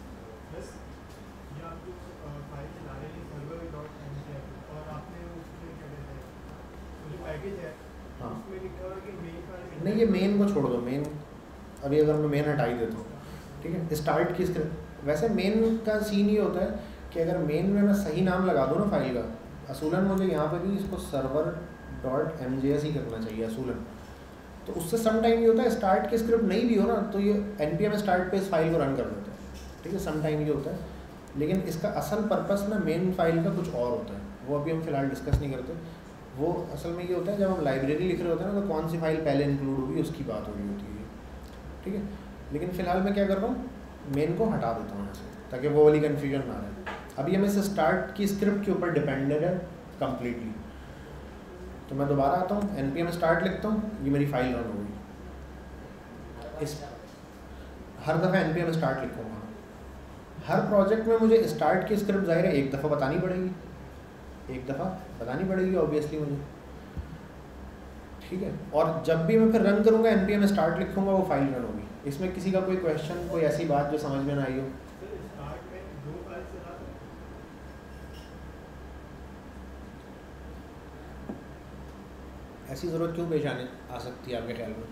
हाँ नहीं, ये मेन को छोड़ दो, मेन अभी अगर मैं मेन हटा ही देता हूँ। ठीक है, स्टार्ट की स्क्रिप्ट, वैसे मेन का सीन ये होता है कि अगर मेन में मैं सही नाम लगा दूँ ना फाइल का, असूलन मुझे यहाँ पे भी इसको server dot M J S ही करना चाहिए असूलन, तो उससे सम टाइम ये होता है स्टार्ट की स्क्रिप्ट नहीं भी हो ना तो ये एन पी एम स्टार्ट पे इस फाइल को रन कर देता है। ठीक है, सम टाइम ये होता है, लेकिन इसका असल पर्पस ना मेन फाइल का कुछ और होता है, वो अभी हम फिलहाल डिस्कस नहीं करते। वो असल में ये होता है जब हम लाइब्रेरी लिख रहे होते हैं ना तो कौन सी फाइल पहले इंक्लूड होगी उसकी बात हो रही होती है। ठीक है, लेकिन फ़िलहाल मैं क्या कर रहा हूँ, मेन को हटा देता हूँ यहाँ से ताकि वो वाली कन्फ्यूजन ना रहे। अभी हम इस स्टार्ट की स्क्रिप्ट के ऊपर डिपेंडेड है कम्प्लीटली। तो मैं दोबारा आता हूँ, एन पी एम स्टार्ट लिखता हूँ, ये मेरी फाइल रन होगी। इस हर दफ़ा एन पी एम स्टार्ट लिखूँगा, हर प्रोजेक्ट में मुझे स्टार्ट की स्क्रिप्ट ज़ाहिर है एक दफ़ा बतानी पड़ेगी, एक दफ़ा बतानी पड़ेगी ऑब्वियसली मुझे। ठीक है, और जब भी मैं फिर रन करूँगा एन पी एम स्टार्ट लिखूँगा वो फाइल रन होगी। इसमें किसी का कोई क्वेश्चन, कोई ऐसी बात जो समझ में ना आई हो? ऐसी ज़रूरत क्यों पेश आने आ सकती है आपके ख्याल में?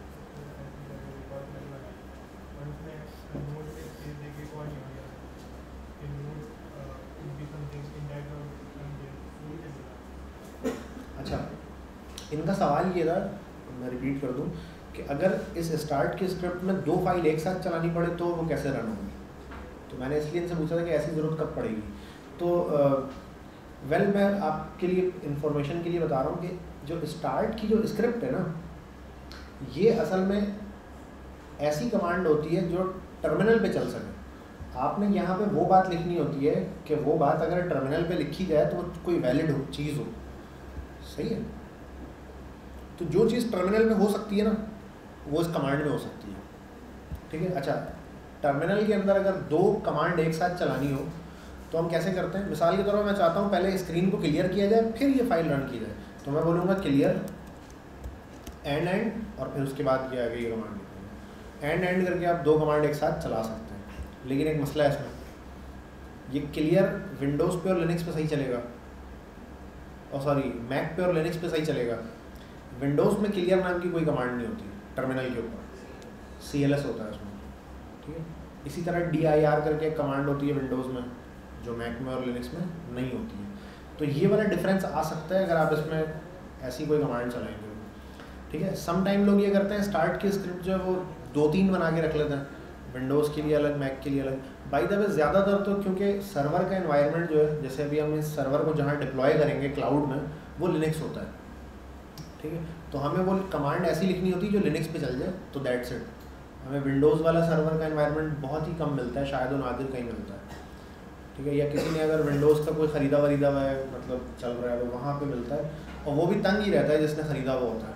अच्छा, इनका सवाल ये था, मैं रिपीट कर दूं कि अगर इस स्टार्ट की स्क्रिप्ट में दो फाइल एक साथ चलानी पड़े तो वो कैसे रन होगी। तो मैंने इसलिए इनसे पूछा था कि ऐसी ज़रूरत कब पड़ेगी। तो वेल uh, मैं आपके लिए इंफॉर्मेशन के लिए बता रहा हूँ कि जो स्टार्ट की जो स्क्रिप्ट है ना, ये असल में ऐसी कमांड होती है जो टर्मिनल पे चल सके। आपने यहाँ पे वो बात लिखनी होती है कि वो बात अगर टर्मिनल पे लिखी जाए तो वो कोई वैलिड हो चीज़ हो, सही है। तो जो चीज़ टर्मिनल में हो सकती है ना वो इस कमांड में हो सकती है। ठीक है, अच्छा टर्मिनल के अंदर अगर दो कमांड एक साथ चलानी हो तो हम कैसे करते हैं, मिसाल के तौर पर मैं चाहता हूँ पहले स्क्रीन को क्लियर किया जाए फिर ये फाइल रन की जाए, तो मैं बोलूँगा क्लियर एंड एंड और फिर उसके बाद ये आगे ये कमांड लिखूँगा। एंड एंड करके आप दो कमांड एक साथ चला सकते हैं, लेकिन एक मसला है इसमें, ये क्लियर विंडोज़ पे और लिनक्स पे सही चलेगा, और सॉरी मैक पे और लिनक्स पे सही चलेगा। विंडोज़ में क्लियर नाम की कोई कमांड नहीं होती टर्मिनल के ऊपर, सी एल एस होता है उसमें, ठीक है। इसी तरह डी आई आर करके एक कमांड होती है विंडोज़ में जो मैक में और लिनक्स में नहीं होती है। तो ये वाला डिफरेंस आ सकता है अगर आप इसमें ऐसी कोई कमांड चलाएंगे, ठीक है। सम टाइम लोग ये करते हैं स्टार्ट की स्क्रिप्ट जो है वो दो तीन बना के रख लेते हैं, विंडोज़ के लिए अलग, मैक के लिए अलग। बाय द वे ज़्यादातर तो क्योंकि सर्वर का एनवायरनमेंट जो है, जैसे अभी हम इस सर्वर को जहाँ डिप्लॉय करेंगे क्लाउड में, वो लिनक्स होता है, ठीक है। तो हमें वो कमांड ऐसी लिखनी होती है जो लिनक्स पे चल जाए, तो दैट्स इट। हमें विंडोज़ वाला सर्वर का एनवायरनमेंट बहुत ही कम मिलता है, शायद वो नादिर कहीं मिलता है, ठीक है। या किसी ने अगर विंडोज़ का कोई ख़रीदा वरीदा हुआ है, मतलब चल रहा है, तो वहाँ पे मिलता है, और वो भी तंग ही रहता है जिसने ख़रीदा हुआ होता है,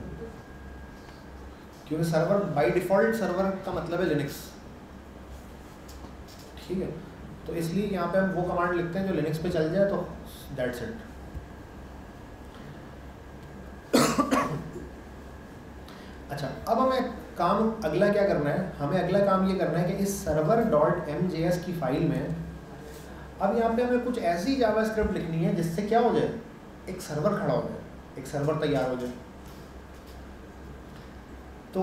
क्योंकि सर्वर बाय डिफ़ॉल्ट सर्वर का मतलब है लिनक्स, ठीक है। तो इसलिए यहाँ पे हम वो कमांड लिखते हैं जो लिनक्स पे चल जाए, तो दैट्स इट। अच्छा, अब हमें काम अगला क्या करना है, हमें अगला काम ये करना है कि इस server dot M J S की फाइल में अब यहाँ पे हमें कुछ ऐसी जावास्क्रिप्ट लिखनी है जिससे क्या हो जाए, एक सर्वर खड़ा हो जाए, एक सर्वर तैयार हो जाए। तो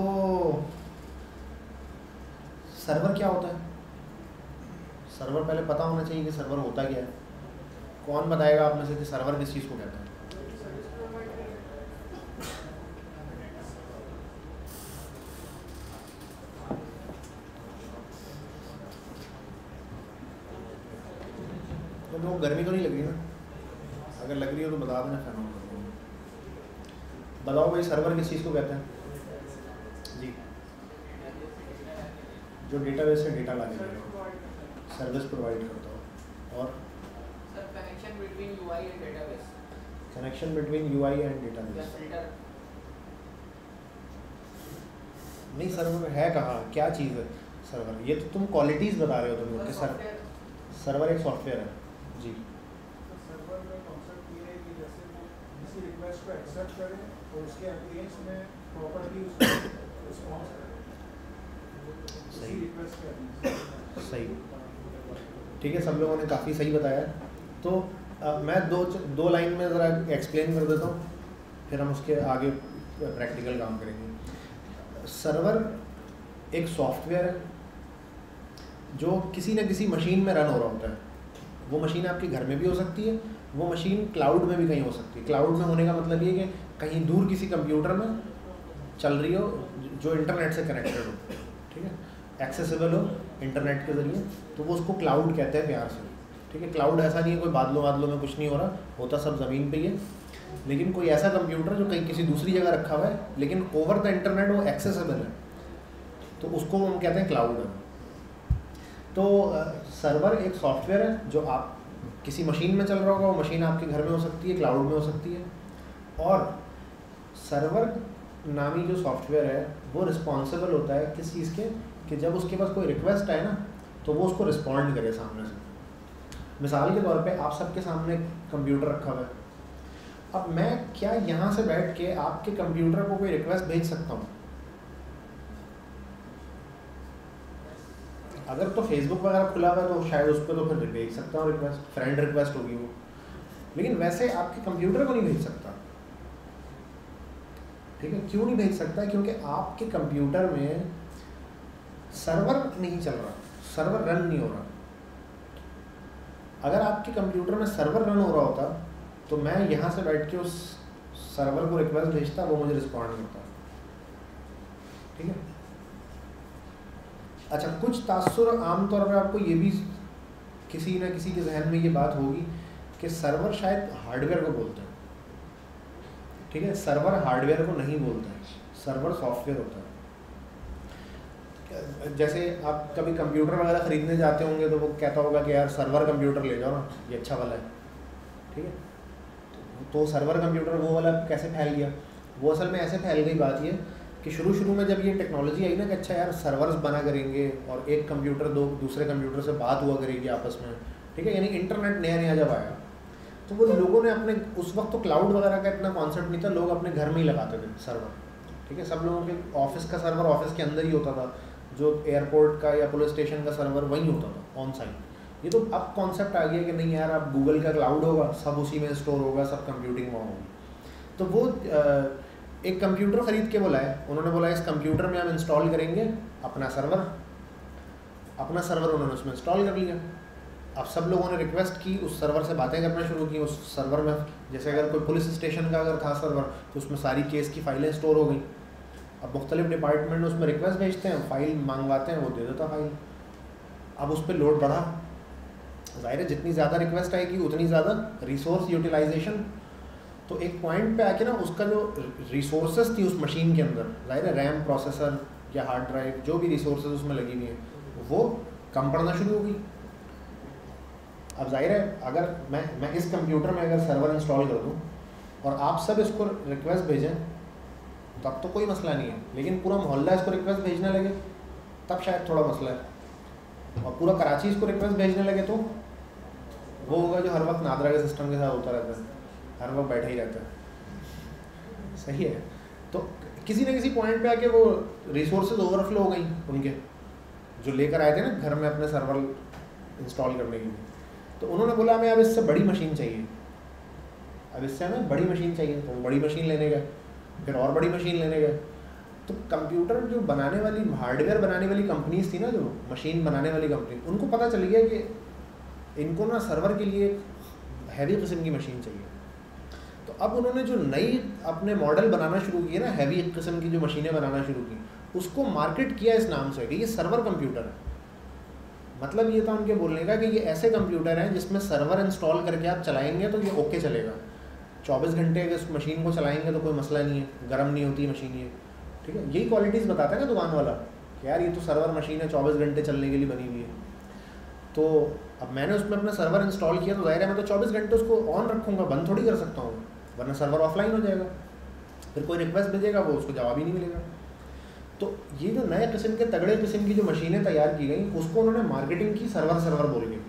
सर्वर क्या होता है, सर्वर पहले पता होना चाहिए कि सर्वर होता क्या है। कौन बताएगा आप में से कि सर्वर किस चीज़ को कहता है? तो लोग गर्मी तो नहीं लग रही ना, अगर लग रही हो तो बता देना, फैन ऑन कर दूँगा। बताओ भाई सर्वर किस चीज़ को कहते हैं जी? जो डेटाबेस से डेटा ला के सर्विस प्रोवाइड करता हो। और sir connection between UI and database, connection between UI and database. नहीं, सर्वर है कहाँ, क्या चीज़ है सर्वर? ये तो तुम क्वालिटीज़ बता रहे हो तुम कि सर सर्वर एक सॉफ्टवेयर है जी। सर्वर में कॉन्सेप्ट ये है कि जैसे वो किसी रिक्वेस्ट को एक्सेप्ट करे और उसके अगेंस्ट में प्रॉपर्ली उसको रिस्पॉन्स करे, सही रिक्वेस्ट के अगेंस्ट। सही, ठीक है, सब लोगों ने काफ़ी सही बताया। तो आ, मैं दो दो लाइन में ज़रा एक्सप्लेन कर देता हूँ, फिर हम उसके आगे प्रैक्टिकल काम करेंगे। सर्वर एक सॉफ्टवेयर है जो किसी न किसी मशीन में रन हो रहा होता है। वो मशीन आपके घर में भी हो सकती है, वो मशीन क्लाउड में भी कहीं हो सकती है। क्लाउड में होने का मतलब ये कि कहीं दूर किसी कंप्यूटर में चल रही हो जो इंटरनेट से कनेक्टेड हो, ठीक है, एक्सेसिबल हो इंटरनेट के ज़रिए, तो वो उसको क्लाउड कहते हैं प्यार से, ठीक है। क्लाउड ऐसा नहीं है कोई बादलों बादलों में कुछ नहीं हो रहा, होता सब ज़मीन पे ही है, लेकिन कोई ऐसा कंप्यूटर जो कहीं किसी दूसरी जगह रखा हुआ है लेकिन ओवर द इंटरनेट वो एक्सेसिबल है, तो उसको हम कहते हैं क्लाउड। तो सर्वर एक सॉफ्टवेयर है जो आप किसी मशीन में चल रहा होगा, वो मशीन आपके घर में हो सकती है, क्लाउड में हो सकती है। और सर्वर नामी जो सॉफ्टवेयर है वो रिस्पॉन्सिबल होता है किस चीज़ के, कि जब उसके पास कोई रिक्वेस्ट आए ना तो वो उसको रिस्पॉन्ड करे सामने से। मिसाल के तौर पे आप सबके सामने कंप्यूटर रखा हुआ है, अब मैं क्या यहाँ से बैठ के आपके कंप्यूटर को कोई रिक्वेस्ट भेज सकता हूँ? अगर तो फेसबुक वगैरह खुला हुआ है तो शायद उस पर तो फिर भेज सकता हूँ रिक्वेस्ट, फ्रेंड रिक्वेस्ट होगी वो, लेकिन वैसे आपके कंप्यूटर को नहीं भेज सकता, ठीक है। क्यों नहीं भेज सकता? क्योंकि आपके कंप्यूटर में सर्वर नहीं चल रहा, सर्वर रन नहीं हो रहा। अगर आपके कंप्यूटर में सर्वर रन हो रहा होता तो मैं यहाँ से बैठ के उस सर्वर को रिक्वेस्ट भेजता, वो मुझे रिस्पॉन्ड करता, ठीक है। अच्छा, कुछ तासुर आमतौर पर आपको ये भी किसी न किसी के जहन में ये बात होगी कि सर्वर शायद हार्डवेयर को बोलते हैं, ठीक है। सर्वर हार्डवेयर को नहीं बोलते हैं, सर्वर सॉफ्टवेयर होता है। जैसे आप कभी कंप्यूटर वगैरह ख़रीदने जाते होंगे तो वो कहता होगा कि यार सर्वर कंप्यूटर ले जाओ ना, ये अच्छा वाला है, ठीक है। तो सर्वर कंप्यूटर वो वाला कैसे फैल गया? वो असल में ऐसे फैल गई बात ये कि शुरू शुरू में जब ये टेक्नोलॉजी आई ना कि अच्छा यार सर्वर्स बना करेंगे और एक कंप्यूटर दो दूसरे कंप्यूटर से बात हुआ करेगी आपस में, ठीक है, यानी इंटरनेट नया नया जब आया तो वो लोगों ने अपने, उस वक्त तो क्लाउड वगैरह का इतना कॉन्सेप्ट नहीं था, लोग अपने घर में ही लगाते थे सर्वर। ठीक है, सब लोगों के ऑफिस का सर्वर ऑफिस के अंदर ही होता था, जो एयरपोर्ट का या पुलिस स्टेशन का सर्वर वहीं होता था ऑन साइट। ये तो अब कॉन्सेप्ट आ गया कि नहीं यार, अब गूगल का क्लाउड होगा, सब उसी में स्टोर होगा, सब कंप्यूटिंग वहाँ होगी। तो वो एक कंप्यूटर ख़रीद के बोला है, उन्होंने बोला इस कंप्यूटर में हम इंस्टॉल करेंगे अपना सर्वर, अपना सर्वर उन्होंने उसमें इंस्टॉल कर लिया। अब सब लोगों ने रिक्वेस्ट की, उस सर्वर से बातें करना शुरू की। उस सर्वर में जैसे अगर कोई पुलिस स्टेशन का अगर था सर्वर तो उसमें सारी केस की फाइलें स्टोर हो गई। अब मुख्तलिफ डिपार्टमेंट उसमें रिक्वेस्ट भेजते हैं, फ़ाइल मंगवाते हैं, वो दे देता फाइल। अब उस पर लोड बढ़ा, ज़ाहिर है जितनी ज़्यादा रिक्वेस्ट आएगी उतनी ज़्यादा रिसोर्स यूटिलाइजेशन। तो एक पॉइंट पे आके ना उसका जो रिसोर्सेज थी उस मशीन के अंदर, ज़ाहिर है रैम, प्रोसेसर या हार्ड ड्राइव, जो भी रिसोर्सेज उसमें लगी हुई हैं वो कम पड़ना शुरू हो गई। अब जाहिर है अगर मैं मैं इस कंप्यूटर में अगर सर्वर इंस्टॉल कर दूं और आप सब इसको रिक्वेस्ट भेजें तब तो कोई मसला नहीं है, लेकिन पूरा मोहल्ला इसको रिक्वेस्ट भेजने लगे तब शायद थोड़ा मसला है। और पूरा कराची इसको रिक्वेस्ट भेजने लगे तो वो होगा जो हर वक्त नादरा के सिस्टम के साथ होता रहता है, हर वक्त बैठा ही रहता है। सही है, तो किसी न किसी पॉइंट पे आके वो रिसोर्सेज ओवरफ्लो हो गई उनके, जो लेकर आए थे ना घर में अपने सर्वर इंस्टॉल करने के लिए। तो उन्होंने बोला हमें अब इससे बड़ी मशीन चाहिए, अब इससे हमें बड़ी मशीन चाहिए। तो बड़ी मशीन लेने गए, फिर और बड़ी मशीन लेने गए। तो कंप्यूटर जो बनाने वाली, हार्डवेयर बनाने वाली कंपनीज थी ना, जो मशीन बनाने वाली कंपनी, उनको पता चल गया कि इनको ना सर्वर के लिए हैवी किस्म की मशीन चाहिए। तो अब उन्होंने जो नई अपने मॉडल बनाना शुरू किए ना, हैवी किस्म की जो मशीनें बनाना शुरू की, उसको मार्केट किया इस नाम से कि ये सर्वर कंप्यूटर है। मतलब ये था उनके बोलने का कि ये ऐसे कंप्यूटर हैं जिसमें सर्वर इंस्टॉल करके आप चलाएंगे तो ये ओके चलेगा, चौबीस घंटे अगर इस मशीन को चलाएंगे तो कोई मसला नहीं है, गर्म नहीं होती मशीन ये। ठीक है, यही क्वालिटीज़ बताता है ना दुकान वाला कि यार ये तो सर्वर मशीन है, चौबीस घंटे चलने के लिए बनी हुई है। तो अब मैंने उसमें अपना सर्वर इंस्टॉल किया तो ज़ाहिर है मैं तो चौबीस घंटे उसको ऑन रखूँगा, बंद थोड़ी कर सकता हूँ, वरना सर्वर ऑफलाइन हो जाएगा, फिर कोई रिक्वेस्ट भेजेगा वो उसको जवाब ही नहीं मिलेगा। तो ये जो नए किस्म के तगड़े किस्म की जो मशीनें तैयार की गई उसको उन्होंने मार्केटिंग की सर्वर सर्वर बोल के।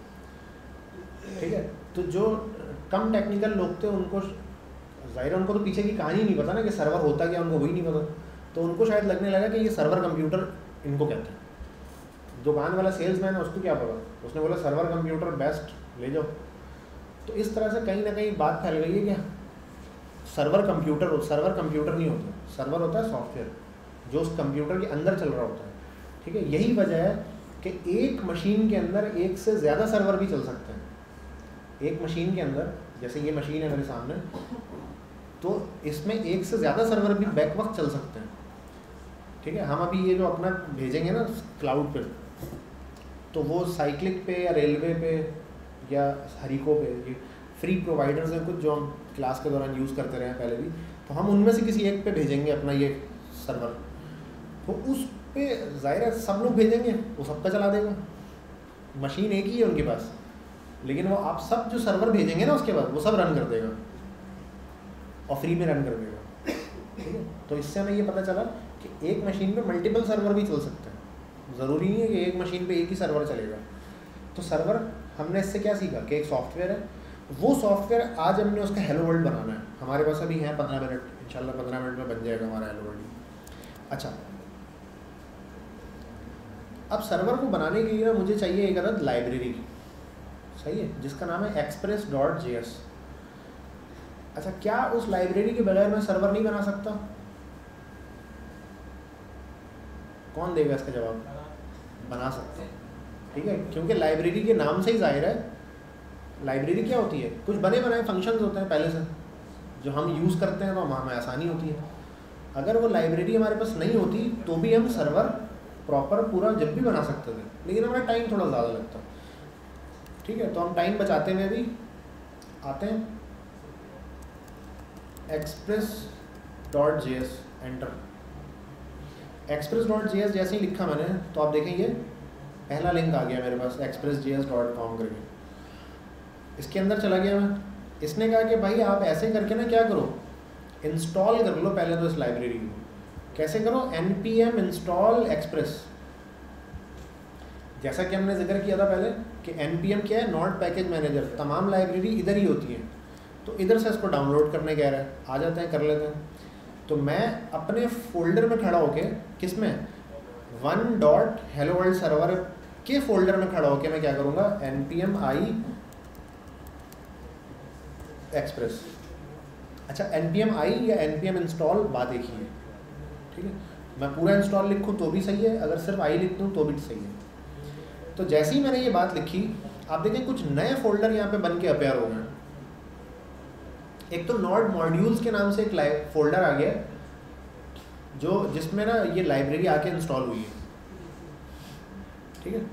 ठीक है, तो जो कम टेक्निकल लोग थे उनको ज़ाहिर उनको तो पीछे की कहानी नहीं पता ना कि सर्वर होता क्या, उनको वही नहीं पता। तो उनको शायद लगने लगा कि ये सर्वर कंप्यूटर इनको कहते हैं। दुकान वाला सेल्समैन है उसको क्या पता, उसने बोला सर्वर कंप्यूटर बेस्ट ले जाओ। तो इस तरह से कहीं ना कहीं बात फैल गई है कि सर्वर कंप्यूटर सर्वर कंप्यूटर नहीं होता, सर्वर होता है सॉफ्टवेयर जो उस कंप्यूटर के अंदर चल रहा होता है। ठीक है, यही वजह है कि एक मशीन के अंदर एक से ज़्यादा सर्वर भी चल सकते हैं। एक मशीन के अंदर, जैसे ये मशीन है मेरे सामने, तो इसमें एक से ज़्यादा सर्वर भी बैक वक्त चल सकते हैं। ठीक है, हम अभी ये जो अपना भेजेंगे ना क्लाउड पे, तो वो साइक्लिक पे या रेलवे पे या हरिको पे, ये फ्री प्रोवाइडर्स हैं कुछ जो हम क्लास के दौरान यूज़ करते रहे हैं पहले भी, तो हम उनमें से किसी एक पे भेजेंगे अपना ये सर्वर। तो उस पे ज़ाहिर है सब लोग भेजेंगे, वो सबका चला देगा, मशीन एक ही है उनके पास, लेकिन वो आप सब जो सर्वर भेजेंगे ना उसके बाद वो सब रन कर देगा और फ्री में रन कर देगा। ठीक है, तो इससे हमें ये पता चला कि एक मशीन पे मल्टीपल सर्वर भी चल सकते हैं, ज़रूरी नहीं है कि एक मशीन पे एक ही सर्वर चलेगा। तो सर्वर हमने इससे क्या सीखा कि एक सॉफ्टवेयर है, वो सॉफ्टवेयर आज हमने उसका हेलो वर्ल्ड बनाना है। हमारे पास अभी है पंद्रह मिनट, इंशाल्लाह पंद्रह मिनट में बन जाएगा हमारा हेलो वर्ल्ड। अच्छा, अब सर्वर को बनाने के लिए ना मुझे चाहिए एक अदद लाइब्रेरी, सही है, जिसका नाम है एक्सप्रेस डॉट जे एस। अच्छा, क्या उस लाइब्रेरी के बगैर मैं सर्वर नहीं बना सकता? कौन देगा इसका जवाब? बना सकते हैं। ठीक है, क्योंकि लाइब्रेरी के नाम से ही जाहिर है लाइब्रेरी क्या होती है, कुछ बने बनाए फंक्शंस होते हैं पहले से जो हम यूज़ करते हैं, तो हमें आसानी होती है। अगर वो लाइब्रेरी हमारे पास नहीं होती तो भी हम सर्वर प्रॉपर पूरा जब भी बना सकते थे, लेकिन हमारा टाइम थोड़ा ज़्यादा लगता। ठीक है, तो हम टाइम बचाते हुए भी आते हैं express dot J S, enter. Express dot J S जैसे ही लिखा मैंने तो आप देखेंगे पहला लिंक आ गया मेरे पास express J S dot com करके। इसके अंदर चला गया मैं। इसने कहा कि भाई आप ऐसे करके ना क्या करो, इंस्टॉल कर लो पहले तो इस लाइब्रेरी को। कैसे करो? N P M install express. जैसा कि हमने जिक्र किया था पहले कि एन पी एम क्या है, नॉट पैकेज मैनेजर, तमाम लाइब्रेरी इधर ही होती है, तो इधर से इसको डाउनलोड करने कह रहा है, आ जाते हैं कर लेते हैं। तो मैं अपने फोल्डर में खड़ा होके, किस में, one dot hello world server के फोल्डर में खड़ा होके मैं क्या करूँगा, N P M I express. अच्छा, एन पी एम आई या एन पी एम इंस्टॉल बात एक ही है, ठीक है। मैं पूरा इंस्टॉल लिखूँ तो भी सही है, अगर सिर्फ आई लिख दूँ तो भी सही है। तो जैसे ही मैंने ये बात लिखी, आप देखें कुछ नए फोल्डर यहाँ पे बन के अपेयर हो गए। एक तो नॉड मॉड्यूल्स के नाम से एक फोल्डर आ गया, जो जिसमें ना ये लाइब्रेरी आके इंस्टॉल हुई है, ठीक है।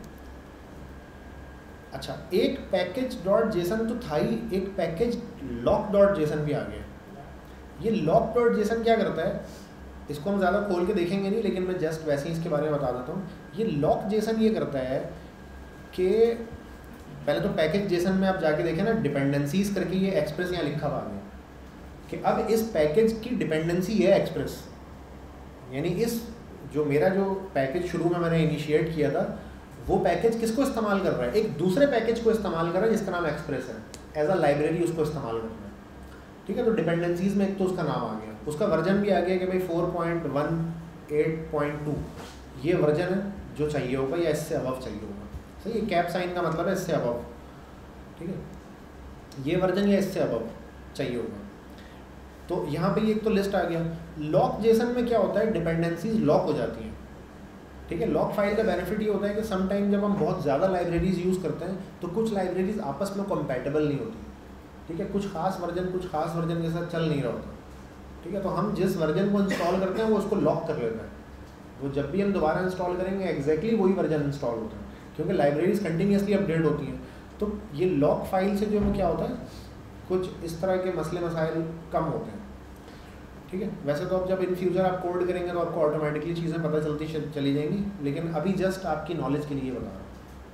अच्छा, एक पैकेज डॉट जेसन तो था ही, एक पैकेज लॉक डॉट जेसन भी आ गया। ये लॉक डॉट जेसन क्या करता है, इसको हम ज़्यादा खोल के देखेंगे नहीं, लेकिन मैं जस्ट वैसे ही इसके बारे में बता देता हूँ। ये लॉक जेसन ये करता है कि पहले तो पैकेज जेसन में आप जाके देखें ना, डिपेंडेंसीज करके ये एक्सप्रेस यहाँ लिखा हुआ है कि अब इस पैकेज की डिपेंडेंसी है एक्सप्रेस, यानी इस जो मेरा जो पैकेज शुरू में मैंने इनिशिएट किया था, वो पैकेज किसको इस्तेमाल कर रहा है, एक दूसरे पैकेज को इस्तेमाल कर रहा है जिसका नाम एक्सप्रेस है, एज अ लाइब्रेरी उसको इस्तेमाल कर रहा है, ठीक है। तो डिपेंडेंसीज में एक तो उसका नाम आ गया, उसका वर्जन भी आ गया कि भाई four point one eight point two ये वर्जन है जो चाहिए होगा या इससे अबव चाहिए होगा, सही है। कैप साइन का मतलब है इससे अबव, ठीक है, ये वर्जन या इससे अबव चाहिए होगा। तो यहाँ पे ये एक तो लिस्ट आ गया। लॉक जेसन में क्या होता है, डिपेंडेंसीज लॉक हो जाती हैं, ठीक है। लॉक फाइल का बेनिफिट ये होता है कि सम टाइम जब हम बहुत ज़्यादा लाइब्रेरीज यूज़ करते हैं तो कुछ लाइब्रेरीज आपस में कंपैटिबल नहीं होती, ठीक है। कुछ खास वर्जन कुछ खास वर्जन के साथ चल नहीं रहा होता, ठीक है। तो हम जिस वर्जन को इंस्टॉल करते हैं वो उसको लॉक कर लेता है, वो जब भी हम दोबारा इंस्टॉल करेंगे एग्जैक्टली वही वर्जन इंस्टॉल होता है, क्योंकि लाइब्रेरीज कंटिन्यूसली अपडेट होती हैं। तो ये लॉक फाइल से जो है क्या होता है, कुछ इस तरह के मसले मसाइल कम होते हैं, ठीक है। वैसे तो अब जब इन फ्यूचर आप कोड करेंगे तो आपको ऑटोमेटिकली चीज़ें पता चलती चली जाएंगी, लेकिन अभी जस्ट आपकी नॉलेज के लिए बता रहा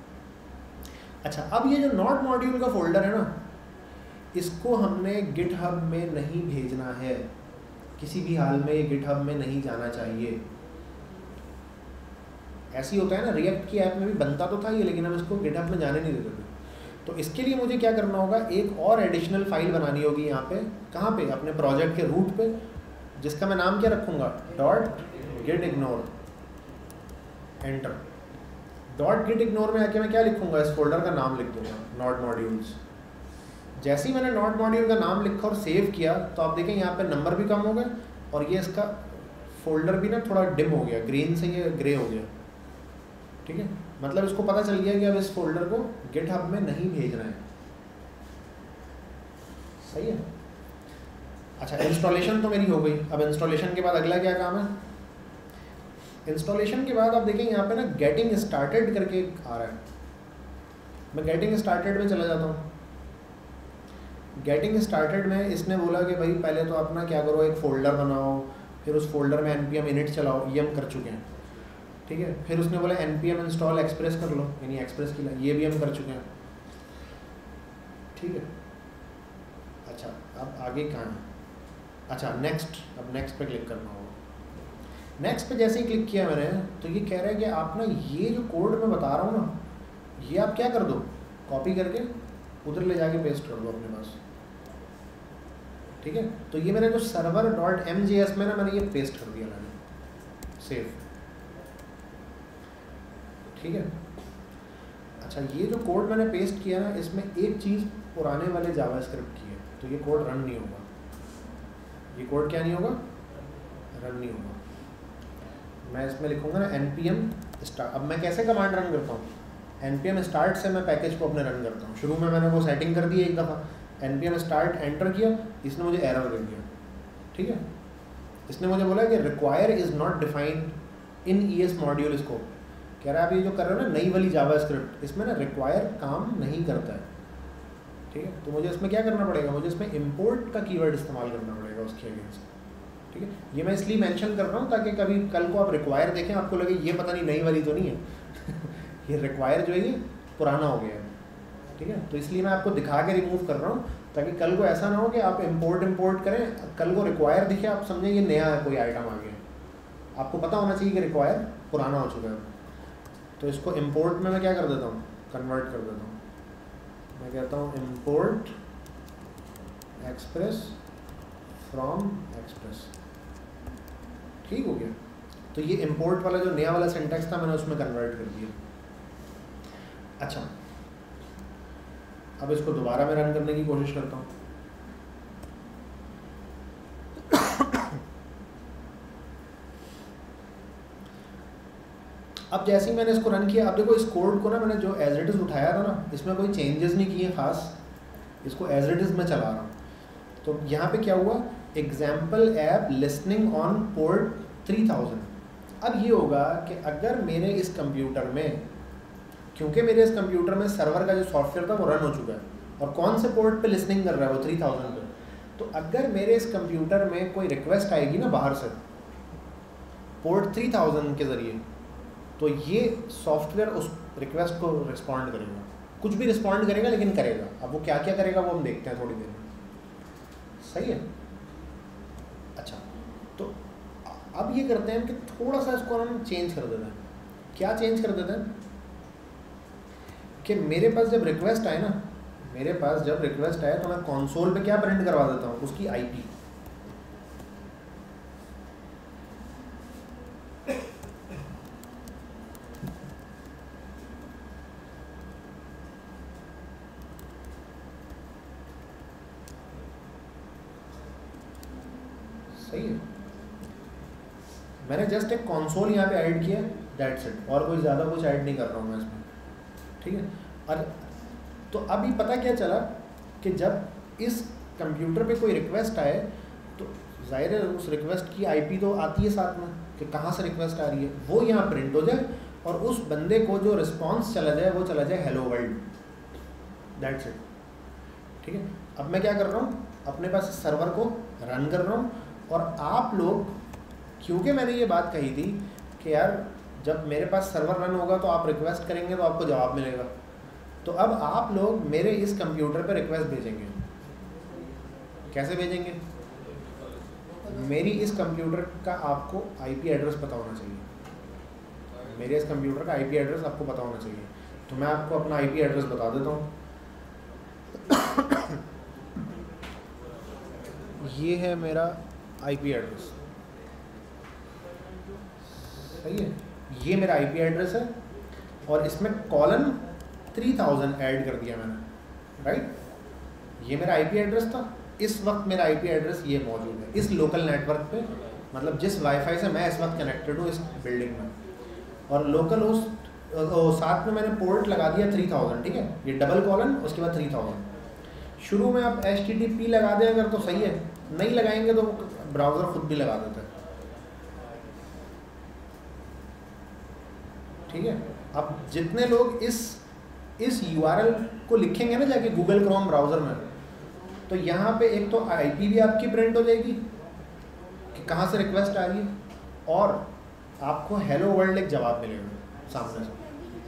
हूँ। अच्छा, अब ये जो नॉट मॉड्यूल का फोल्डर है ना, इसको हमने गिटहब में नहीं भेजना है, किसी भी हाल में ये गिटहब में नहीं जाना चाहिए। ऐसे ही होता है ना, रिएक्ट की ऐप में भी बनता तो था ये, लेकिन हम इसको गिटहब में जाने नहीं देते थे। तो इसके लिए मुझे क्या करना होगा, एक और एडिशनल फाइल बनानी होगी यहाँ पे, कहाँ पे, अपने प्रोजेक्ट के रूट पे, जिसका मैं नाम क्या रखूँगा, dot git ignore, enter. Dot git ignore में आके मैं क्या लिखूँगा, इस फोल्डर का नाम लिख दूँगा, नॉट मॉड्यूल्स। जैसे ही मैंने नॉट मॉड्यूल का नाम लिखा और सेव किया तो आप देखें यहाँ पे नंबर भी कम हो गए और ये इसका फोल्डर भी ना थोड़ा डिम हो गया, ग्रीन से ये ग्रे हो गया, ठीक है। मतलब इसको पता चल गया कि अब इस फोल्डर को गिटहब में नहीं भेजना है, सही है। अच्छा, इंस्टॉलेशन तो मेरी हो गई। अब इंस्टॉलेशन के बाद अगला क्या काम है, इंस्टॉलेशन के बाद आप देखें यहाँ पे ना गेटिंग स्टार्टेड करके आ रहा है। मैं गेटिंग स्टार्टेड में चला जाता हूँ। गेटिंग स्टार्टेड में इसने बोला कि भाई पहले तो अपना क्या करो, एक फ़ोल्डर बनाओ, फिर उस फोल्डर में एन पी एम इनिट चलाओ, ये हम कर चुके हैं, ठीक है। फिर उसने बोला N P M install express कर लो, यानी एक्सप्रेस की, ये भी हम कर चुके हैं, ठीक है। अच्छा, अब आगे कहाँ है, अच्छा नेक्स्ट, अब नेक्स्ट पे क्लिक करना होगा। नेक्स्ट पे जैसे ही क्लिक किया मैंने तो ये कह रहा है कि आप ना ये जो कोड मैं बता रहा हूँ ना, ये आप क्या कर दो, कॉपी करके उधर ले जाके पेस्ट कर दो अपने पास, ठीक है। तो ये मेरा जो server dot M J S में ना मैंने ये पेस्ट कर दिया, मैंने सेव, ठीक है। अच्छा, ये जो कोड मैंने पेस्ट किया ना, इसमें एक चीज़ पुराने वाले जावास्क्रिप्ट की है, तो ये कोड रन नहीं होगा, ये कोड क्या नहीं होगा, रन नहीं होगा। मैं इसमें लिखूँगा ना एन पी एम स्टार्ट। अब मैं कैसे कमांड रन करता हूँ, एन पी एम स्टार्ट से मैं पैकेज को अपने रन करता हूँ। शुरू में मैंने वो सेटिंग कर दी एक दफ़ा, N P M start enter किया, इसने मुझे एरर दे दिया, ठीक है। इसने मुझे बोला कि require is not defined in E S module. इसको कह रहा है आप ये जो कर रहे हो ना नई वाली जावास्क्रिप्ट, इसमें ना रिक्वायर काम नहीं करता है, ठीक है। तो मुझे इसमें क्या करना पड़ेगा, मुझे इसमें इम्पोर्ट का कीवर्ड इस्तेमाल करना पड़ेगा उसके अगेंस्ट, ठीक है। ये मैं इसलिए मेंशन कर रहा हूँ ताकि कभी कल को आप रिक्वायर देखें, आपको लगे ये पता नहीं नई वाली तो नहीं है ये रिक्वायर जो है ये पुराना हो गया है, ठीक है। तो इसलिए मैं आपको दिखा के रिमूव कर रहा हूँ ताकि कल को ऐसा ना हो कि आप इम्पोर्ट इम्पोर्ट करें, कल को रिक्वायर दिखे आप समझें ये नया है, कोई आइटम आ गया। आपको पता होना चाहिए कि रिक्वायर पुराना हो चुका है। तो इसको इम्पोर्ट में मैं क्या कर देता हूँ, कन्वर्ट कर देता हूँ। मैं कहता हूँ इम्पोर्ट एक्सप्रेस फ्रॉम एक्सप्रेस। ठीक हो गया। तो ये इम्पोर्ट वाला जो नया वाला सिंटैक्स था मैंने उसमें कन्वर्ट कर दिया। अच्छा, अब इसको दोबारा मैं रन करने की कोशिश करता हूँ। अब जैसे ही मैंने इसको रन किया, अब देखो इस कोड को ना मैंने जो एज इट इज़ उठाया था ना, इसमें कोई चेंजेस नहीं किए खास, इसको एज इट इज़ मैं चला रहा हूँ। तो यहाँ पे क्या हुआ, example app listening on port three thousand. अब ये होगा कि अगर मेरे इस कंप्यूटर में, क्योंकि मेरे इस कंप्यूटर में सर्वर का जो सॉफ्टवेयर था वो रन हो चुका है, और कौन से पोर्ट पे लिसनिंग कर रहा है वो थ्री थाउजेंड पे, तो अगर मेरे इस कंप्यूटर में कोई रिक्वेस्ट आएगी ना बाहर से पोर्ट थ्री थाउजेंड के ज़रिए, तो ये सॉफ्टवेयर उस रिक्वेस्ट को रिस्पॉन्ड करेगा। कुछ भी रिस्पॉन्ड करेगा लेकिन करेगा। अब वो क्या क्या करेगा वो हम देखते हैं थोड़ी देर में। सही है। अच्छा, तो अब ये करते हैं कि थोड़ा सा इसको हम चेंज कर देते हैं। क्या चेंज कर देते हैं कि मेरे पास जब रिक्वेस्ट आए ना, मेरे पास जब रिक्वेस्ट आए तो मैं कंसोल पे क्या प्रिंट करवा देता हूँ, उसकी आईपी। सही है। मैंने जस्ट एक कंसोल यहाँ पे ऐड किया, दैट्स इट, और कोई ज़्यादा कुछ ऐड नहीं कर रहा हूँ मैं इसमें। ठीक है। और तो अभी पता क्या चला कि जब इस कंप्यूटर पे कोई रिक्वेस्ट आए तो ज़ाहिर है उस रिक्वेस्ट की आईपी तो आती है साथ में कि कहाँ से रिक्वेस्ट आ रही है, वो यहाँ प्रिंट हो जाए और उस बंदे को जो रिस्पॉन्स चला जाए वो चला जाए हेलो वर्ल्ड, दैट्स इट। ठीक है। अब मैं क्या कर रहा हूँ, अपने पास सर्वर को रन कर रहा हूँ, और आप लोग, क्योंकि मैंने ये बात कही थी कि यार जब मेरे पास सर्वर रन होगा तो आप रिक्वेस्ट करेंगे तो आपको जवाब मिलेगा, तो अब आप लोग मेरे इस कंप्यूटर पे रिक्वेस्ट भेजेंगे। कैसे भेजेंगे? मेरी इस कंप्यूटर का आपको आईपी एड्रेस पता होना चाहिए। मेरे इस कंप्यूटर का आईपी एड्रेस आपको पता होना चाहिए। तो मैं आपको अपना आईपी एड्रेस बता देता हूँ। ये है मेरा आईपी एड्रेस। सही है। ये मेरा आईपी एड्रेस है और इसमें कॉलन थ्री थाउजेंड ऐड कर दिया मैंने, राइट। ये मेरा आईपी एड्रेस था। इस वक्त मेरा आईपी एड्रेस ये मौजूद है इस लोकल नेटवर्क पे, मतलब जिस वाईफाई से मैं इस वक्त कनेक्टेड हूँ इस बिल्डिंग में, और लोकल उस साथ में मैंने पोर्ट लगा दिया थ्री थाउजेंड। ठीक है। ये डबल कॉलन, उसके बाद थ्री थाउजेंड। शुरू में आप एच टी टी पी लगा दें अगर तो सही है, नहीं लगाएंगे तो ब्राउज़र खुद भी लगा देता है। ठीक है। अब जितने लोग इस इस यू आर एल को लिखेंगे ना जाके गूगल क्रोम ब्राउज़र में, तो यहाँ पे एक तो आईपी भी आपकी प्रिंट हो जाएगी कि कहाँ से रिक्वेस्ट आ रही है, और आपको हेलो वर्ल्ड एक जवाब मिलेगा सामने से।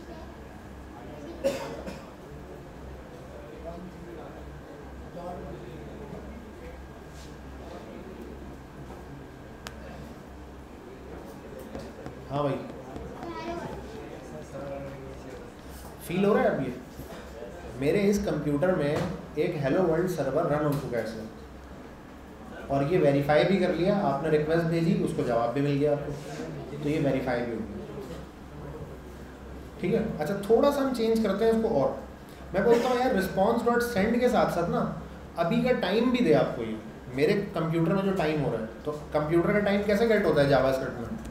हाँ भाई, फील हो रहा है अब ये? मेरे इस कंप्यूटर में एक हेलो वर्ल्ड सर्वर रन हो चुका है इस वक्त, और ये वेरीफाई भी कर लिया। आपने रिक्वेस्ट भेजी, उसको जवाब भी मिल गया आपको, तो ये वेरीफाई भी हो गया। ठीक है। अच्छा, थोड़ा सा हम चेंज करते हैं इसको, और मैं बोलता हूँ यार रिस्पॉन्स डॉट सेंड के साथ साथ ना अभी का टाइम भी दे आपको। ये मेरे कंप्यूटर में जो टाइम हो रहा है, तो कंप्यूटर का टाइम कैसे गेट होता है जावास्क्रिप्ट में?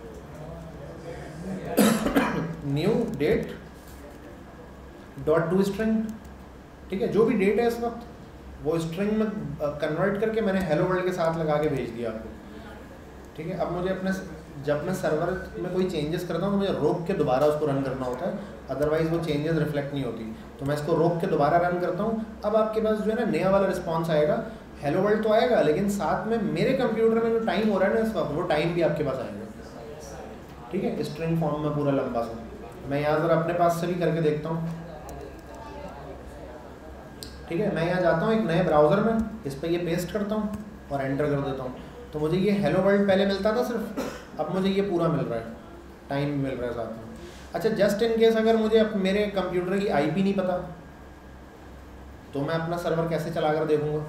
New date dot to string. ठीक है। जो भी डेट है इस वक्त वो स्ट्रिंग में कन्वर्ट करके मैंने हेलो वर्ल्ड के साथ लगा के भेज दिया आपको। ठीक है। अब मुझे अपने जब मैं सर्वर में कोई चेंजेस करता हूँ तो मुझे रोक के दोबारा उसको रन करना होता है, अदरवाइज वो चेंजेस रिफ्लेक्ट नहीं होती। तो मैं इसको रोक के दोबारा रन करता हूँ। अब आपके पास जो है ना नया वाला रिस्पॉन्स आएगा, हेलो वर्ल्ड तो आएगा, लेकिन साथ में मेरे कंप्यूटर में जो टाइम हो रहा है ना इस वक्त, वो टाइम भी आपके पास आएगा। ठीक है। स्ट्रिंग फॉर्म में पूरा लंबा सा। मैं यहाँ ज़रा अपने पास से भी करके देखता हूँ। ठीक है। मैं यहाँ जाता हूँ एक नए ब्राउज़र में, इस पर ये पेस्ट करता हूँ और एंटर कर देता हूँ, तो मुझे ये हेलो वर्ल्ड पहले मिलता था सिर्फ, अब मुझे ये पूरा मिल रहा है, टाइम मिल रहा है साथ में। अच्छा, जस्ट इन केस अगर मुझे अप मेरे कंप्यूटर की आईपी नहीं पता तो मैं अपना सर्वर कैसे चला कर देखूंगा?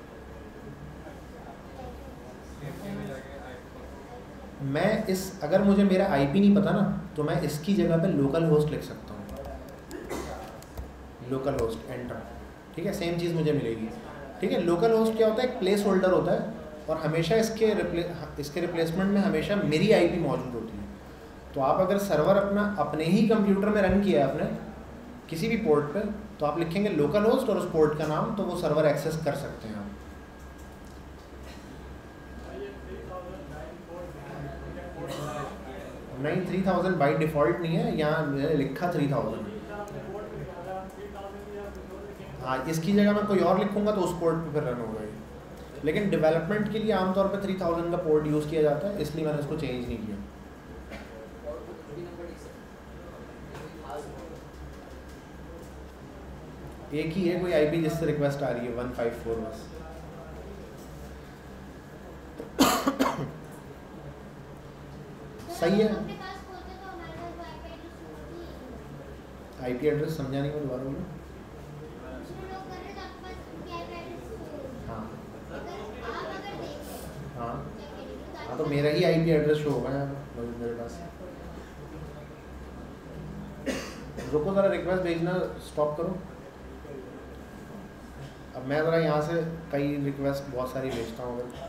मैं इस अगर मुझे मेरा आईपी नहीं पता ना तो मैं इसकी जगह पे लोकल होस्ट लिख सकता हूँ, लोकल होस्ट एंटर, ठीक है, सेम चीज़ मुझे मिलेगी। ठीक है, लोकल होस्ट क्या होता है? एक प्लेस होल्डर होता है और हमेशा इसके रिप्ले इसके रिप्लेसमेंट में हमेशा मेरी आईपी मौजूद होती है। तो आप अगर सर्वर अपना अपने ही कंप्यूटर में रन किया है आपने किसी भी पोर्ट पे, तो आप लिखेंगे लोकल होस्ट और उस पोर्ट का नाम, तो वो सर्वर एक्सेस कर सकते हैं आप। नहीं, थ्री थाउजेंड बाई डिफ़ॉल्ट नहीं है, यहाँ मैंने लिखा थ्री थाउजेंड। हाँ, इसकी जगह मैं कोई और लिखूंगा तो उस पोर्ट पे फिर रन होगा ये। लेकिन डेवलपमेंट के लिए आमतौर पे थ्री थाउजेंड का पोर्ट यूज़ किया जाता है, इसलिए मैंने उसको चेंज नहीं किया। एक ही है कोई आईपी जिससे रिक्वेस्ट आ रही है वन फाइव फोर बस। सही है। आईपी एड्रेस समझा नहीं, मैं दोबारा बोलूँ? हाँ हाँ हाँ, तो मेरा ही आईपी एड्रेस शो होगा यहाँ मेरे पास। रुको ज़रा, रिक्वेस्ट भेजना स्टॉप करो। अब मैं ज़रा यहाँ से कई रिक्वेस्ट बहुत सारी भेजता हूँ। अगर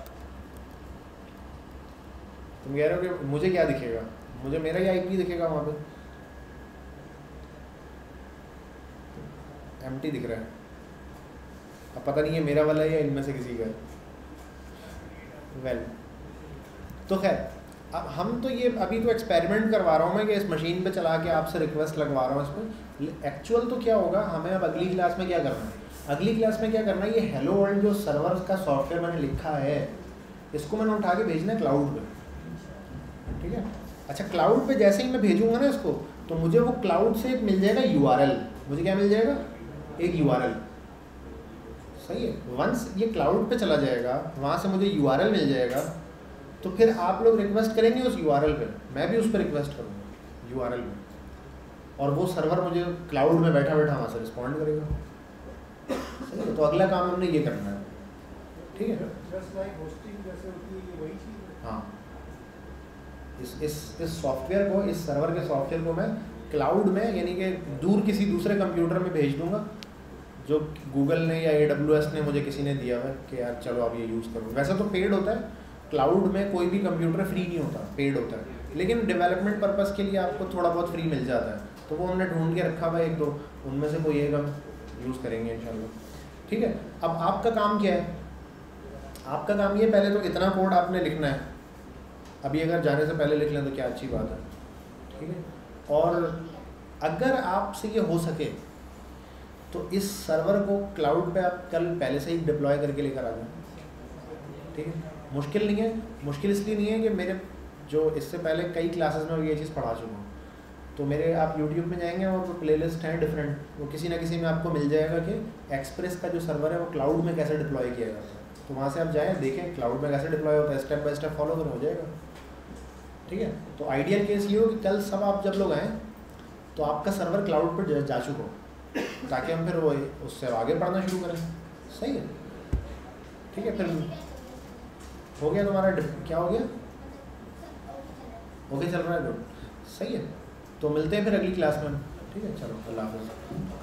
तुम कह रहे हो कि मुझे क्या दिखेगा, मुझे मेरा ही आईपी दिखेगा वहाँ पे, एम्प्टी दिख रहा है। अब पता नहीं है मेरा वाला है या इनमें से किसी का है। वेल well, तो खैर, अब हम तो ये अभी तो एक्सपेरिमेंट करवा रहा हूँ मैं कि इस मशीन पे चला के आपसे रिक्वेस्ट लगवा रहा हूँ इस पर। एक्चुअल तो क्या होगा, हमें अब अगली क्लास में क्या करना है, अगली क्लास में क्या करना है, ये हेलो वर्ल्ड जो सर्वर का सॉफ्टवेयर मैंने लिखा है इसको मैंने उठा के भेजना है क्लाउड पे। ठीक है, अच्छा, क्लाउड पे जैसे ही मैं भेजूंगा ना इसको, तो मुझे वो क्लाउड से एक मिल जाएगा यूआरएल। मुझे क्या मिल जाएगा? एक यूआरएल। सही है, वंस ये क्लाउड पे चला जाएगा, वहाँ से मुझे यूआरएल मिल जाएगा, तो फिर आप लोग रिक्वेस्ट करेंगे उस यूआरएल पे, मैं भी उस पर रिक्वेस्ट करूँगा यूआरएल पे, और वो सर्वर मुझे क्लाउड में बैठा बैठा वहाँ से रिस्पॉन्ड करेगा। सही है, तो अगला काम हमने ये करना है। ठीक है, जस्ट लाइक होस्टिंग जैसे होती है, ये वही चीज़ है। हाँ, इस इस इस सॉफ्टवेयर को, इस सर्वर के सॉफ्टवेयर को मैं क्लाउड में, यानी कि दूर किसी दूसरे कंप्यूटर में भेज दूंगा, जो गूगल ने या ए डब्ल्यू एस ने मुझे किसी ने दिया है कि यार चलो आप ये यूज़ करो। वैसे तो पेड होता है, क्लाउड में कोई भी कंप्यूटर फ्री नहीं होता, पेड होता है, लेकिन डेवलपमेंट पर्पज़ के लिए आपको थोड़ा बहुत फ्री मिल जाता है, तो वो हमने ढूंढ के रखा हुआ है एक दो, उनमें से कोई एक हम यूज़ करेंगे इंशाल्लाह। ठीक है, अब आपका काम क्या है? आपका काम ये, पहले तो इतना कोड आपने लिखना है, अभी अगर जाने से पहले लिख लें तो क्या अच्छी बात है। ठीक है, और अगर आपसे ये हो सके तो इस सर्वर को क्लाउड पे आप कल पहले से ही डिप्लॉय करके लेकर आ जाएं। ठीक है, मुश्किल नहीं है। मुश्किल इसलिए नहीं है कि मेरे जो इससे पहले कई क्लासेस में ये चीज़ पढ़ा चुका हूँ, तो मेरे आप यूट्यूब में जाएंगे और वो प्लेलिस्ट हैं डिफरेंट, वो किसी ना किसी में आपको मिल जाएगा कि एक्सप्रेस का जो सर्वर है वो क्लाउड में कैसे डिप्लॉय किया जाता है। तो वहाँ से आप जाएँ, देखें क्लाउड में कैसे डिप्लॉय होता है, स्टेप बाय स्टेप फॉलो करें, हो जाएगा। ठीक है, तो आइडियल केस ये हो कि कल सब आप जब लोग आएँ तो आपका सर्वर क्लाउड पर जा चुका हो, ताकि हम फिर वो उससे आगे पढ़ना शुरू करें। सही है, ठीक है, फिर हो गया तुम्हारा, क्या हो गया, ओके चल रहा है, गुड, सही है। तो मिलते हैं फिर अगली क्लास में। ठीक है, चलो, अल्लाह हाफ़िज़।